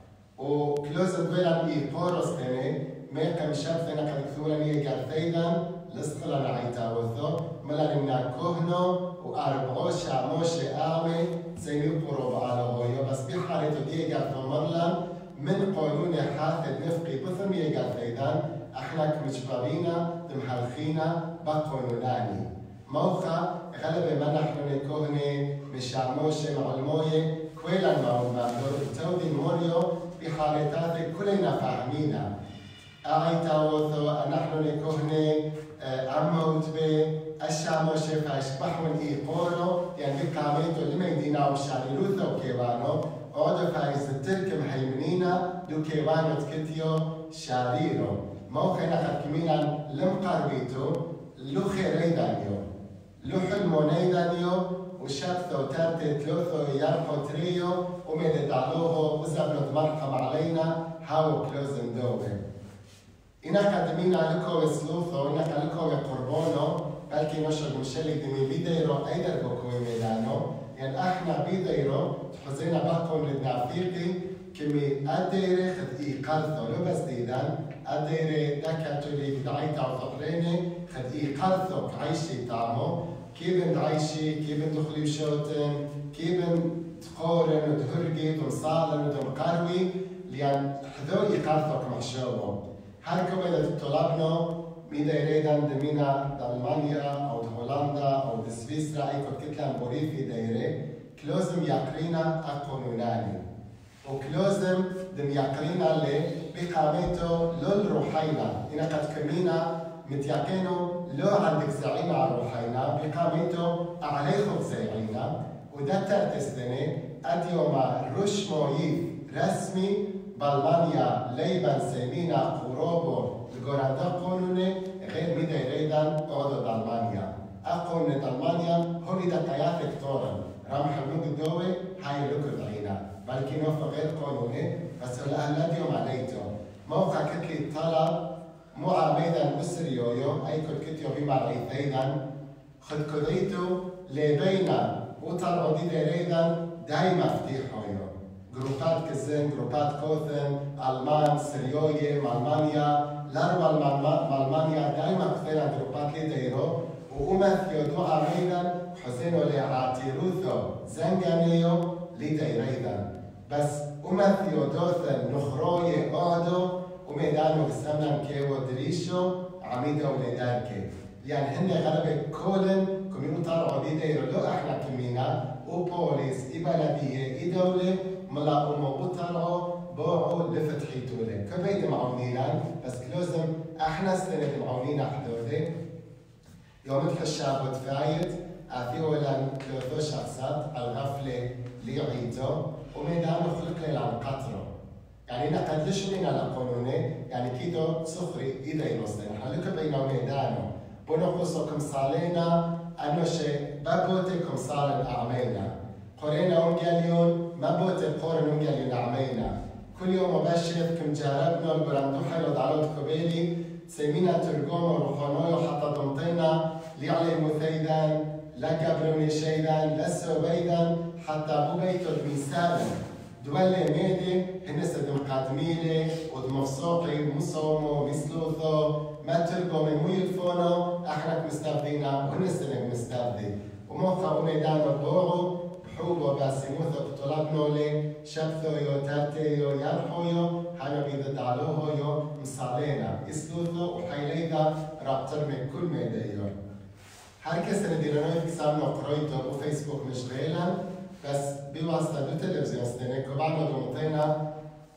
وكلوز دويلان إي بوروس تاني ميقا مشابثنا قد كثولا نيه قارثيدا لسقلا نعيتاوثو ملا نمنا كوهنو وأربعوش عموش آمي سينيو قروب على غويو بس بحارتو ديه قارثو مرلان من قانون حاثد نفقي بثم يقال فيدان احنا كمجبرينا تمحلخينا بقانوناني موخا غلبة ما نحن نكوهني مشعموشة معلموية كويلا معلمات تودي موريو بحالتات كلنا فاهمينا أعيتاوثو نحن نكوهني أموت بي الشعموشة فاشبحون إيقورو يعني بكاميتو لما يدينا وشعللوثو كيوانو أودا فايز الترك محيمنينا دو كيوانو تكتيو شاريرو موخينا خدكمينا لم قربيتو لو خيريدانيو لو حلمونيدانيو وشاكثو تارتي تلوثو يارخو تريو وميدت علوهو وزبنت مرحم علينا هاو كلوزن دوبي إنا قدمينا لكو سلوثو إنا لكو قربونو بلكي نشر مشالي دمي بيديرو أيدر بكوي ميدانو يعني احنا بيديرو تحزينا بقون للنافيقي كمي أديري خد إيقالثو لو بس ديدان أديري دكاتو لي بدعيتا وفقريني خد إيقالثو كعيشي تامو كيبن دعيشي كيبن دخلي وشوتن كيبن تقورن ودهرقي ومصالن ودمقروي لأن حذو إيقالثو كمحشوبو هركو إذا تطلبنو ميدا يريدان دمينا دالمانيا أو هولندا أو سويسرا أي كنت كتلان بوريفي دايري كلوزم يقرينا أقونوناني وكلوزم دم يقرينا اللي بقامته لول روحينا إنا قد كمينا متيقينو لو عندك زعيمة على روحينا بقامته عليكم زعينا وده ترتسدني أديوما روش مويف رسمي بالمانيا ليبان سيمينا قروبو الجوراندا قانوني غير ميدا يريدان أوضو بالمانيا أقول إن ألمانيا هو إذا كيات كتورن رام حلوك الدوي هاي لوكو دعينا بلكن نوفا غير قانوني بس الأهل يوم عليتو موقع كتلي طلب مو عميدا مسريويو أي كل كتيو بما رأيتينا خد كديتو لبينا وطلعوا دي يريدان دايما فتيحويو جروبات كزن جروبات كوثن ألمان سريوية ألمانيا الأربع مالمانيا دائما كثيرا جروبات لي دايرو وأمث يودو عميدا حسينو لعاتيروثو زنغانيو لي دايريدا بس أمث يودوثن نخروي أودو وميدانو بسمنان كيو دريشو عميدا وليدانكي يعني هن غلبة كولن كمينو طالعوا دي دايرو لو احنا كمينا وبوليس إي بلدية إي دولة ملا أمو بطلعوا بوعوا لفتحيتو لك كبيد معونينا بس كلوزم احنا سنة معونينا حدودي يوم الحشاب وتفايت في أولا كلوثو شخصات الغفلة ليعيتو وميدانو خلق لي عن قطره يعني نقدش لنا لقانوني يعني كيدو صخري إذا ينصدن حلوك بينا ميدانو بنقصكم صالينا أنو شيء بابوتكم صالن أعمينا قرينا أنجليون ما بوت قرن أنجليون أعمينا كل يوم مباشر كم جربنا البراندو حلو دعوت كبيلي سمينا ترجمة روحانية حتى ضمطينا لعلي مثيدا لا كبروني شيدا لسه بيدا حتى أبو بيتو الميسادا دولة ميدي هنسا دمقاتميلي ودمفسوقي ومصومو ومسلوثو ما ترجمة مو يدفونو احنا مستبدينا وهنسا مستبدي وموقع ميدان الضوعو حوبو باسيموثو بطلبنولي شبثو يو تاتيو يرحويو حانا بيدا دعلوهو يو مصالينا اسلوثو وحيليدا رابطرمي كل ميدايو هركس نديرانوي كسامنو قرويتو وفيسبوك مشغيلا بس بواسطة دو تلفزيون ستنك وبعنا دومتينا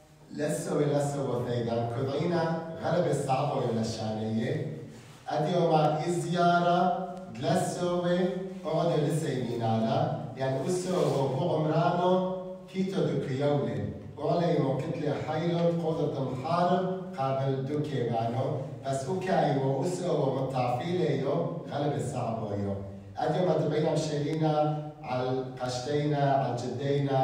لسو لسو وثيدا كضعينا غلب الصعبة ولا الشانية أديو مع إزيارة جلسوي أقعد لسه يمينالا يعني أسو هو عمرانو كيتو دو كيولي وعلي مو كتلي حيلو قوضة محارب قابل دو كيبانو بس أوكاي وأسو ومتعفيليو غلب الصعبويو أديو ما تبينا مشيلينا على قشتينا على جدينا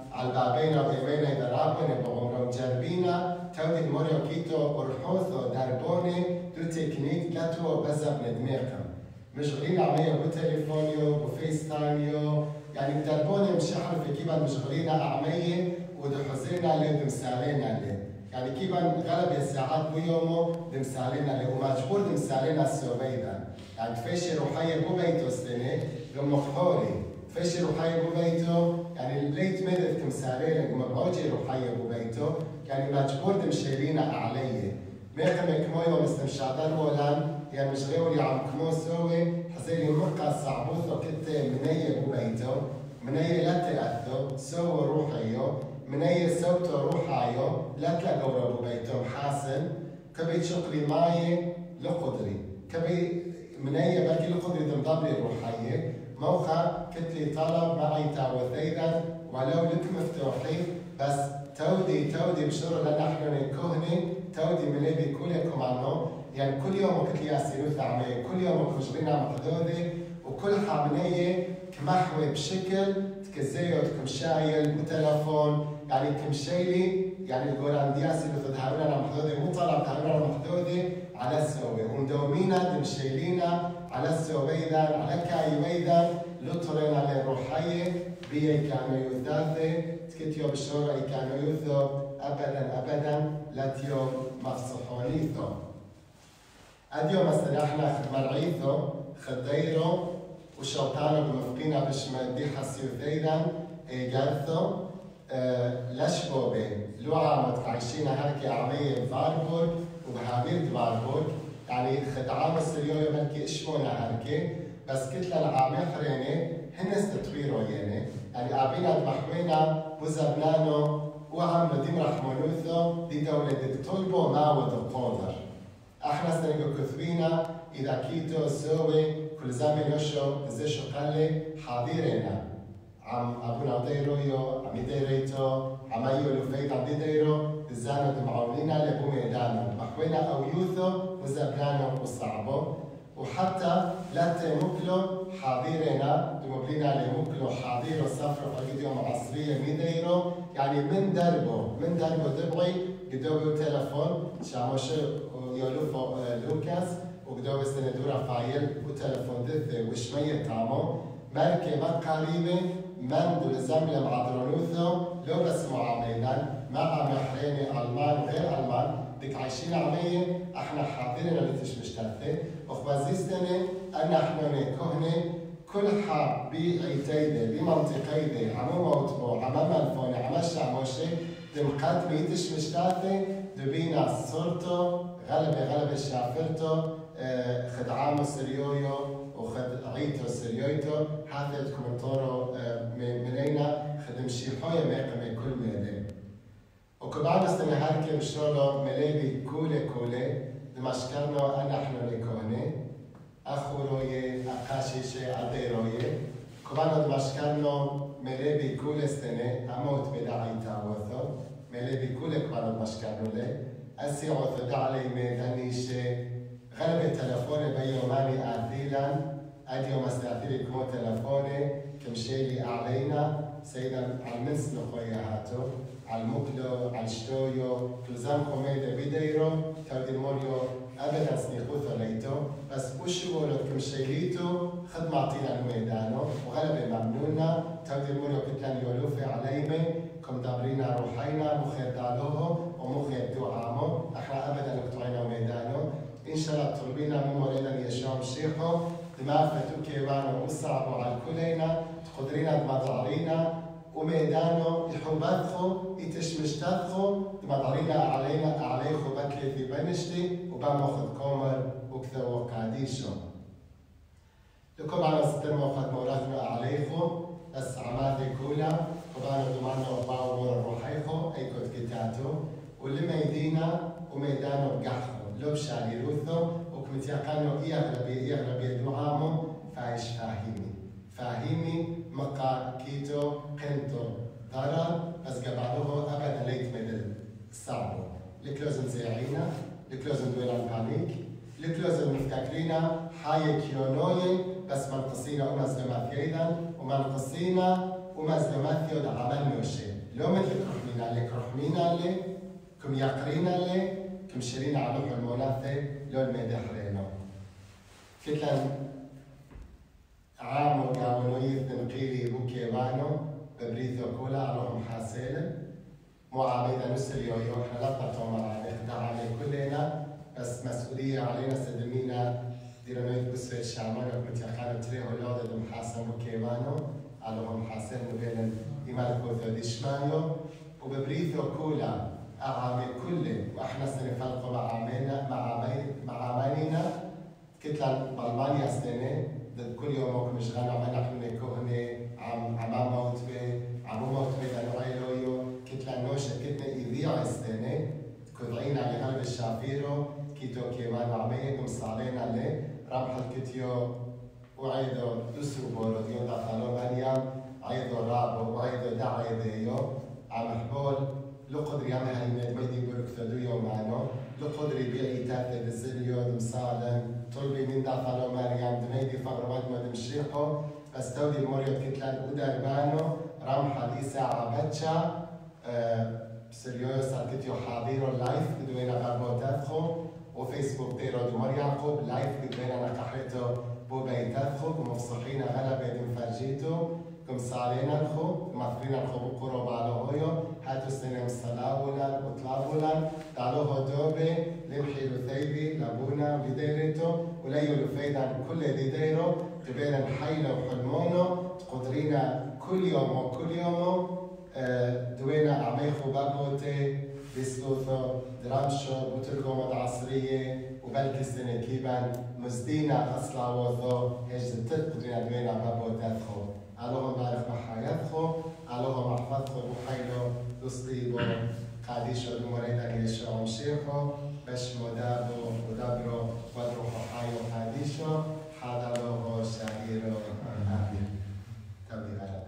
على بابينا وإيمينا إذا رابنا بعمرهم جربينا تودي الموريو كيتو ورحوثو داربوني دو تكنيك لاتو بزب ندميركم مشغولين عمية بتليفونيو بفيس تايميو يعني داربوني مش عارف كيف مشغولين أعمية ودحوزينا اللي دمسالينا اللي يعني كيف غلب الساعات بيومو دمسالينا اللي ومجبور دمسالينا السوبيدا يعني فيش روحية بو بيتو سنة بمخوري فيش روحية بو بيتو يعني ليت مدف تمسالينا ومبعوجي روحية بو بيتو يعني مجبور دمشيلينا أعليه ميقم كمويو مستمشادر ولان يعني مش غيوري عم كمو سوي حسيلي مرقى صعبوثو كتة منية بو بيتو منية لا تأثو سوى روحيو منية سوتو روحايو لا تلاقوا بو بيتو محاسن كبي شقلي ماي لقدري كبي منية بلكي لقدري دمضبلي روحية موخا كتلي طلب معي تعوثيدا ولو لك مفتوحين بس تودي تودي بشور لنا احنا نكهني تودي مليبي كلكم عنه يعني كل يوم كتلي ياسينو ثعمي كل يوم خجرينا محدودي وكل حامنية كمحوي بشكل تكزيو تكمشايل وتلفون يعني كمشيلي يعني القرآن دياسي بتدهرنا محدودي مو طلب تهرنا محدودي على السوي ومدومينا دمشيلينا على السويدا على كايويدا لطرينا للروحية بيه كانوا يثاثي تكتيو بشورة كانوا يثو أبدا أبدا لاتيو مفصحونيثو أديو مثلا احنا مرعيثو خديرو وشوطانو بمفقينا بشما دي حسيو ثيدا إيجاثو أه لشبوبي لو عامت عايشينا هركي عمية بفاربورغ وبهامير بفاربورغ يعني خدعام السريوية ملكي اشمونا هركي بس كتلا العامة خريني هن استطويرو يعني يعني أبينا بمحوينا وزبنانو وعملو ديم رحمونوثو دي دولة دي طلبو ماود القودر احنا سنقو كثبينا إذا كيتو سوي كل زمن يشو زيشو قلي حاضرنا عم أبونا ديرويو عم ديريتو عم يولو فيد عم ديرو الزانو دمعولينا لبو ميدانو محوينا أو يوثو وزبنانو وصعبو وحتى لا تمكلو حاضرنا دمبلينا لمكلو حاضر وسافرو فقديو معصرية ميديرو يعني من دربو من دربو دبغي قدوبو تلفون شاموشو يولوفو لوكاس وقدوبو سندورا فايل وتلفون دثي وشمية تامو مالكي ما قريبة من دول زملة مع درونوثو لو بس معاملين مع محريني ألمان وغير ألمان ديك عايشين عمية احنا حاضرين اللي تشمش تاثي وخبازيستني أن احنا نكهني كل حاب بعيتيدة بمنطقيدة عمو موتبو عمو منفوني عمو شعموشي دمقات ميتش مش تاثي دبينا صورتو غلبة غلبة شافرتو اه خدعامو سريويو وخدعيتو سريويتو حاثت كومنتورو اه منينا خدم شيحوية ميقمي كل ميدي وكبعد استنى هاركي بشرولو مليبي كولي كولي دمشكرنو أنا احنا نيكوني أخو روي أقاشي شي عدي روي كبعد دمشكرنو مليبي كولي استنى أموت بداعي تاوثو مليبي كولي كبعد دمشكرنو لي أسي عوثو دعلي ميداني شي غلبي تلفوني بيوماني آثيلا أديو مستاثيري كمو تلفوني كمشيلي أعلينا سيدا عالمنس نخويا هاتو عالمقلو عالشتويو كلزام خميدة بيديرو تودي الموريو أبدا سنيخوثو ليتو بس وشو بولو كمشيليتو خد معطينا الميدانو وغلبي ممنونا تودي الموريو كتلان يولوفي عليمي كم دابرينا روحينا مخير دالوهو ومخير دعامو احنا أبدا نقطعينا ميدانو إن شاء الله تربينا من مرينا يشوم شيخو دماغ فتو كيوانو وصعبو على الكلينا تقدرينا دماغ وميدانو يحبثو يتشمشتثو دماغ علينا عليخو بكلي في بنشتي وبموخذ كومر وكذا وقاديشو لكم على ستر موخذ موراثنا عليخو بس عماثي كولا وبانو دمانو وباو مور روحيخو اي كود كتاتو واللي ميدينا وميدانو بقحخو لو بشاري روثو وكمتيقانو إيغلبي إيغلبي دعامو فايش فاهيمي فاهيمي مقا كيتو قنتو ضرر بس قبعدوه أبدا ليت مدل صعبو لكلوزن زيعينا لكلوزن دويلان بانيك لكلوزن مفتكرينا حاية كيونوي بس منقصينا ومزلمات يدا ومنقصينا ومزلمات يود عمل نوشي לא מלך רחמינה לכרחמינה ל, כם יקרינה ל, כם שרינה עלוך المونثة לא المدح رينو. كتلن عامو قاونويث نقيلي بوكيوانو ببريثو كولا علوهم حاسيلا مو عبيدا نسليو يو احنا لا تطوما نخدع علي كلنا بس مسؤولية علينا سدمينا ديرانويث بسوي الشعمان وكنت يخانو تريهو لودة دمحاسن بوكيوانو علوهم حاسين نبينا إيمالكو ذو ديشمانيو وببريثو كولا أعامي كله وإحنا سنفلقو مع عمينا مع عمانينا كتلن بالمانيا سنة ضد كل يوم وكم شغالنا عمنا حنا كهنة عم عمام موت به عمو موت به لنوعي لويو كتلن نوشة كتنا إذيع السنة كذعين على قلب الشافيرو كيتو كيوان عميكم صالينا لي رمح الكتيو وعيدو دسو بورو ديو داخلو مريم عيدو رابو وعيدو دعي ديو عم حبول لو قدر يعمل هالميدي بركثدو يومانو لو قدر يبيع يتاتي بزليو دمصالا طلبي من داخلو مريم دميدي فقروات ما دمشيحو بس تودي الموريو كتلان ودار بانو رمحة دي ساعة بتشا أه بسريو سالكتيو حاضيرو لايف بدوينا غربو تدخو وفيسبوك ديرو دمار يعقوب لايف بدوينا نكحيتو بوباي تدخو ومفصحين غلبة دمفرجيتو كم سالينا نخو مثلين نخو بقرب على هويو هاتو سنم صلاولا وطلابولا تعالو هدوبي لمحي لثيبي لابونا بديرتو وليو لفيدا كل دي ديرو قبيلا حيلو وحلمونو تقدرينا كل يوم وكل يوم دوينا عميخو بابوتي بسلوثو درامشو بوتلقو مد عصرية وبلكي سنة كيبان مزدينا أصلا وثو هيج تقدرينا دوينا بابوتاتخو اللهم بارك بحياتكم، اللهم احفظكم بحيلو تصطيبو قاديشو دموريدا يشو مشيخو باش مدابو ودابرو ودروحو حيو قاديشو حاضرو شاهيرو آمين.